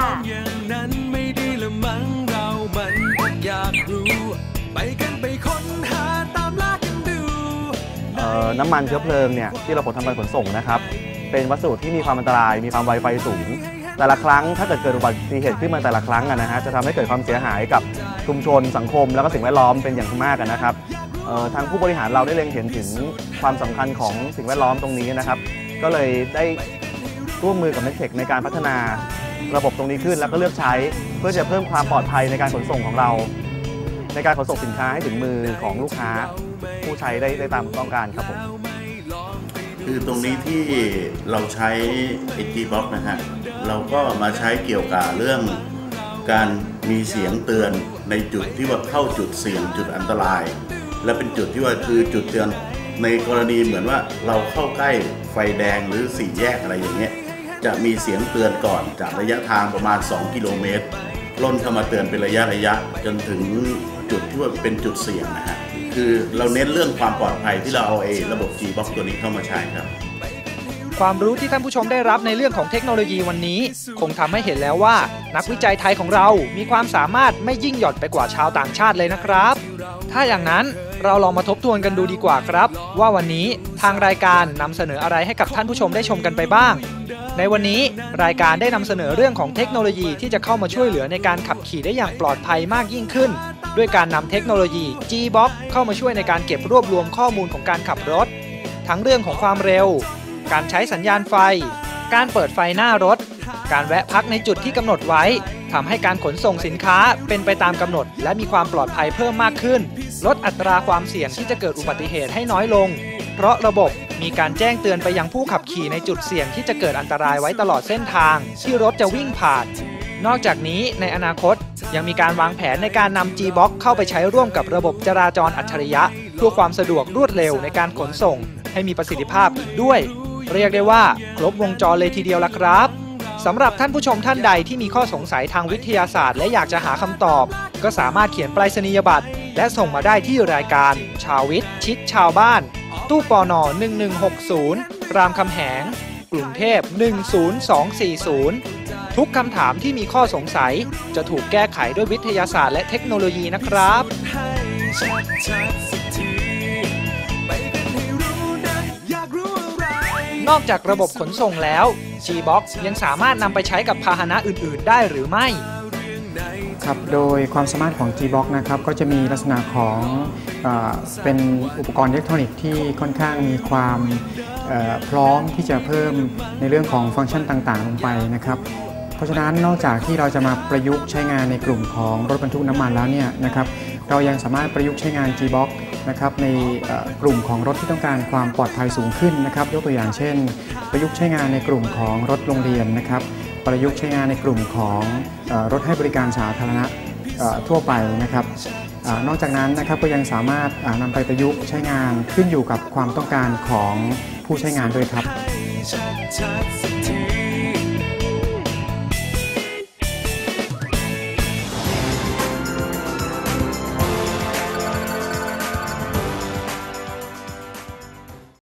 อยากรู้ไปกันไปค้นหาตามล่ากันดูน้ำมันเชื้อเพลิงเนี่ยที่เราทำการขนส่งนะครับเป็นวัสดุที่มีความอันตรายมีความไวไฟสูงแต่ละครั้งถ้าเกิดอุบัติเหตุขึ้นมาแต่ละครั้งนะฮะจะทำให้เกิดความเสียหายกับชุมชนสังคมแล้วก็สิ่งแวดล้อมเป็นอย่างมากนะครับทางผู้บริหารเราได้เล็งเห็นถึงความสำคัญของสิ่งแวดล้อมตรงนี้นะครับก็เลยได้ร่วมมือกับ NECTEC ในการพัฒนาระบบตรงนี้ขึ้นแล้วก็เลือกใช้เพื่อจะเพิ่มความปลอดภัยในการขนส่งของเราในการขนส่งสินค้าให้ถึงมือของลูกค้าผู้ใช้ได้ตามต้องการครับผมคือตรงนี้ที่เราใช้ G-Box นะฮะเราก็มาใช้เกี่ยวกับเรื่องการมีเสียงเตือนในจุดที่ว่าเข้าจุดเสี่ยงจุดอันตรายและเป็นจุดที่ว่าคือจุดเตือนในกรณีเหมือนว่าเราเข้าใกล้ไฟแดงหรือ4 แยกอะไรอย่างเงี้ยจะมีเสียงเตือนก่อนจากระยะทางประมาณ2 กิโลเมตรล่นเข้ามาเตือนเป็นระยะจนถึงจุดที่ว่าเป็นจุดเสี่ยงนะฮะคือเราเน้นเรื่องความปลอดภัยที่เราเอาระบบ G-Box ตัวนี้เข้ามาใช้ครับความรู้ที่ท่านผู้ชมได้รับในเรื่องของเทคโนโลยีวันนี้คงทำให้เห็นแล้วว่านักวิจัยไทยของเรามีความสามารถไม่ยิ่งหย่อนไปกว่าชาวต่างชาติเลยนะครับถ้าอย่างนั้นเราลองมาทบทวนกันดูดีกว่าครับว่าวันนี้ทางรายการนำเสนออะไรให้กับท่านผู้ชมได้ชมกันไปบ้างในวันนี้รายการได้นำเสนอเรื่องของเทคโนโลยีที่จะเข้ามาช่วยเหลือในการขับขี่ได้อย่างปลอดภัยมากยิ่งขึ้นด้วยการนำเทคโนโลยี G-Box เข้ามาช่วยในการเก็บรวบรวมข้อมูลของการขับรถทั้งเรื่องของความเร็วการใช้สัญญาณไฟการเปิดไฟหน้ารถการแวะพักในจุดที่กำหนดไว้ทำให้การขนส่งสินค้าเป็นไปตามกำหนดและมีความปลอดภัยเพิ่มมากขึ้นลดอัตราความเสี่ยงที่จะเกิดอุบัติเหตุให้น้อยลงเพราะระบบมีการแจ้งเตือนไปยังผู้ขับขี่ในจุดเสี่ยงที่จะเกิดอันตรายไว้ตลอดเส้นทางที่รถจะวิ่งผ่านนอกจากนี้ในอนาคตยังมีการวางแผนในการนำ G-Box เข้าไปใช้ร่วมกับระบบจราจรอัจฉริยะเพื่อความสะดวกรวดเร็วในการขนส่งให้มีประสิทธิภาพอีกด้วยเรียกได้ว่าครบวงจรเลยทีเดียวละครับสำหรับท่านผู้ชมท่านใดที่มีข้อสงสัยทางวิทยาศาสตร์และอยากจะหาคำตอบก็สามารถเขียนไปรษณียบัตรและส่งมาได้ที่รายการชาววิทย์ชิดชาวบ้านตู้ปน1160รามคำแหงกรุงเทพ10240ทุกคำถามที่มีข้อสงสัยจะถูกแก้ไขด้วยวิทยาศาสตร์และเทคโนโลยีนะครับไปกันให้รู้นะอยากรู้อะไรนอกจากระบบขนส่งแล้ว G-Box ยังสามารถนำไปใช้กับพาหนะอื่นๆได้หรือไม่ครับโดยความสามารถของ G-Box นะครับก็จะมีลักษณะของเป็นอุปกรณ์อิเล็กทรอนิกส์ที่ค่อนข้างมีความพร้อมที่จะเพิ่มในเรื่องของฟังก์ชันต่างๆลงไปนะครับเพราะฉะนั้นนอกจากที่เราจะมาประยุกต์ใช้งานในกลุ่มของรถบรรทุกน้ำมันแล้วเนี่ยนะครับเรายังสามารถประยุกต์ใช้งาน G-Box นะครับในกลุ่มของรถที่ต้องการความปลอดภัยสูงขึ้นนะครับยกตัวอย่างเช่นประยุกต์ใช้งานในกลุ่มของรถโรงเรียนนะครับประยุกต์ใช้งานในกลุ่มของรถให้บริการสาธารณะทั่วไปนะครับนอกจากนั้นนะครับก็ยังสามารถนำไปประยุกต์ใช้งานขึ้นอยู่กับความต้องการของผู้ใช้งานด้วยครับ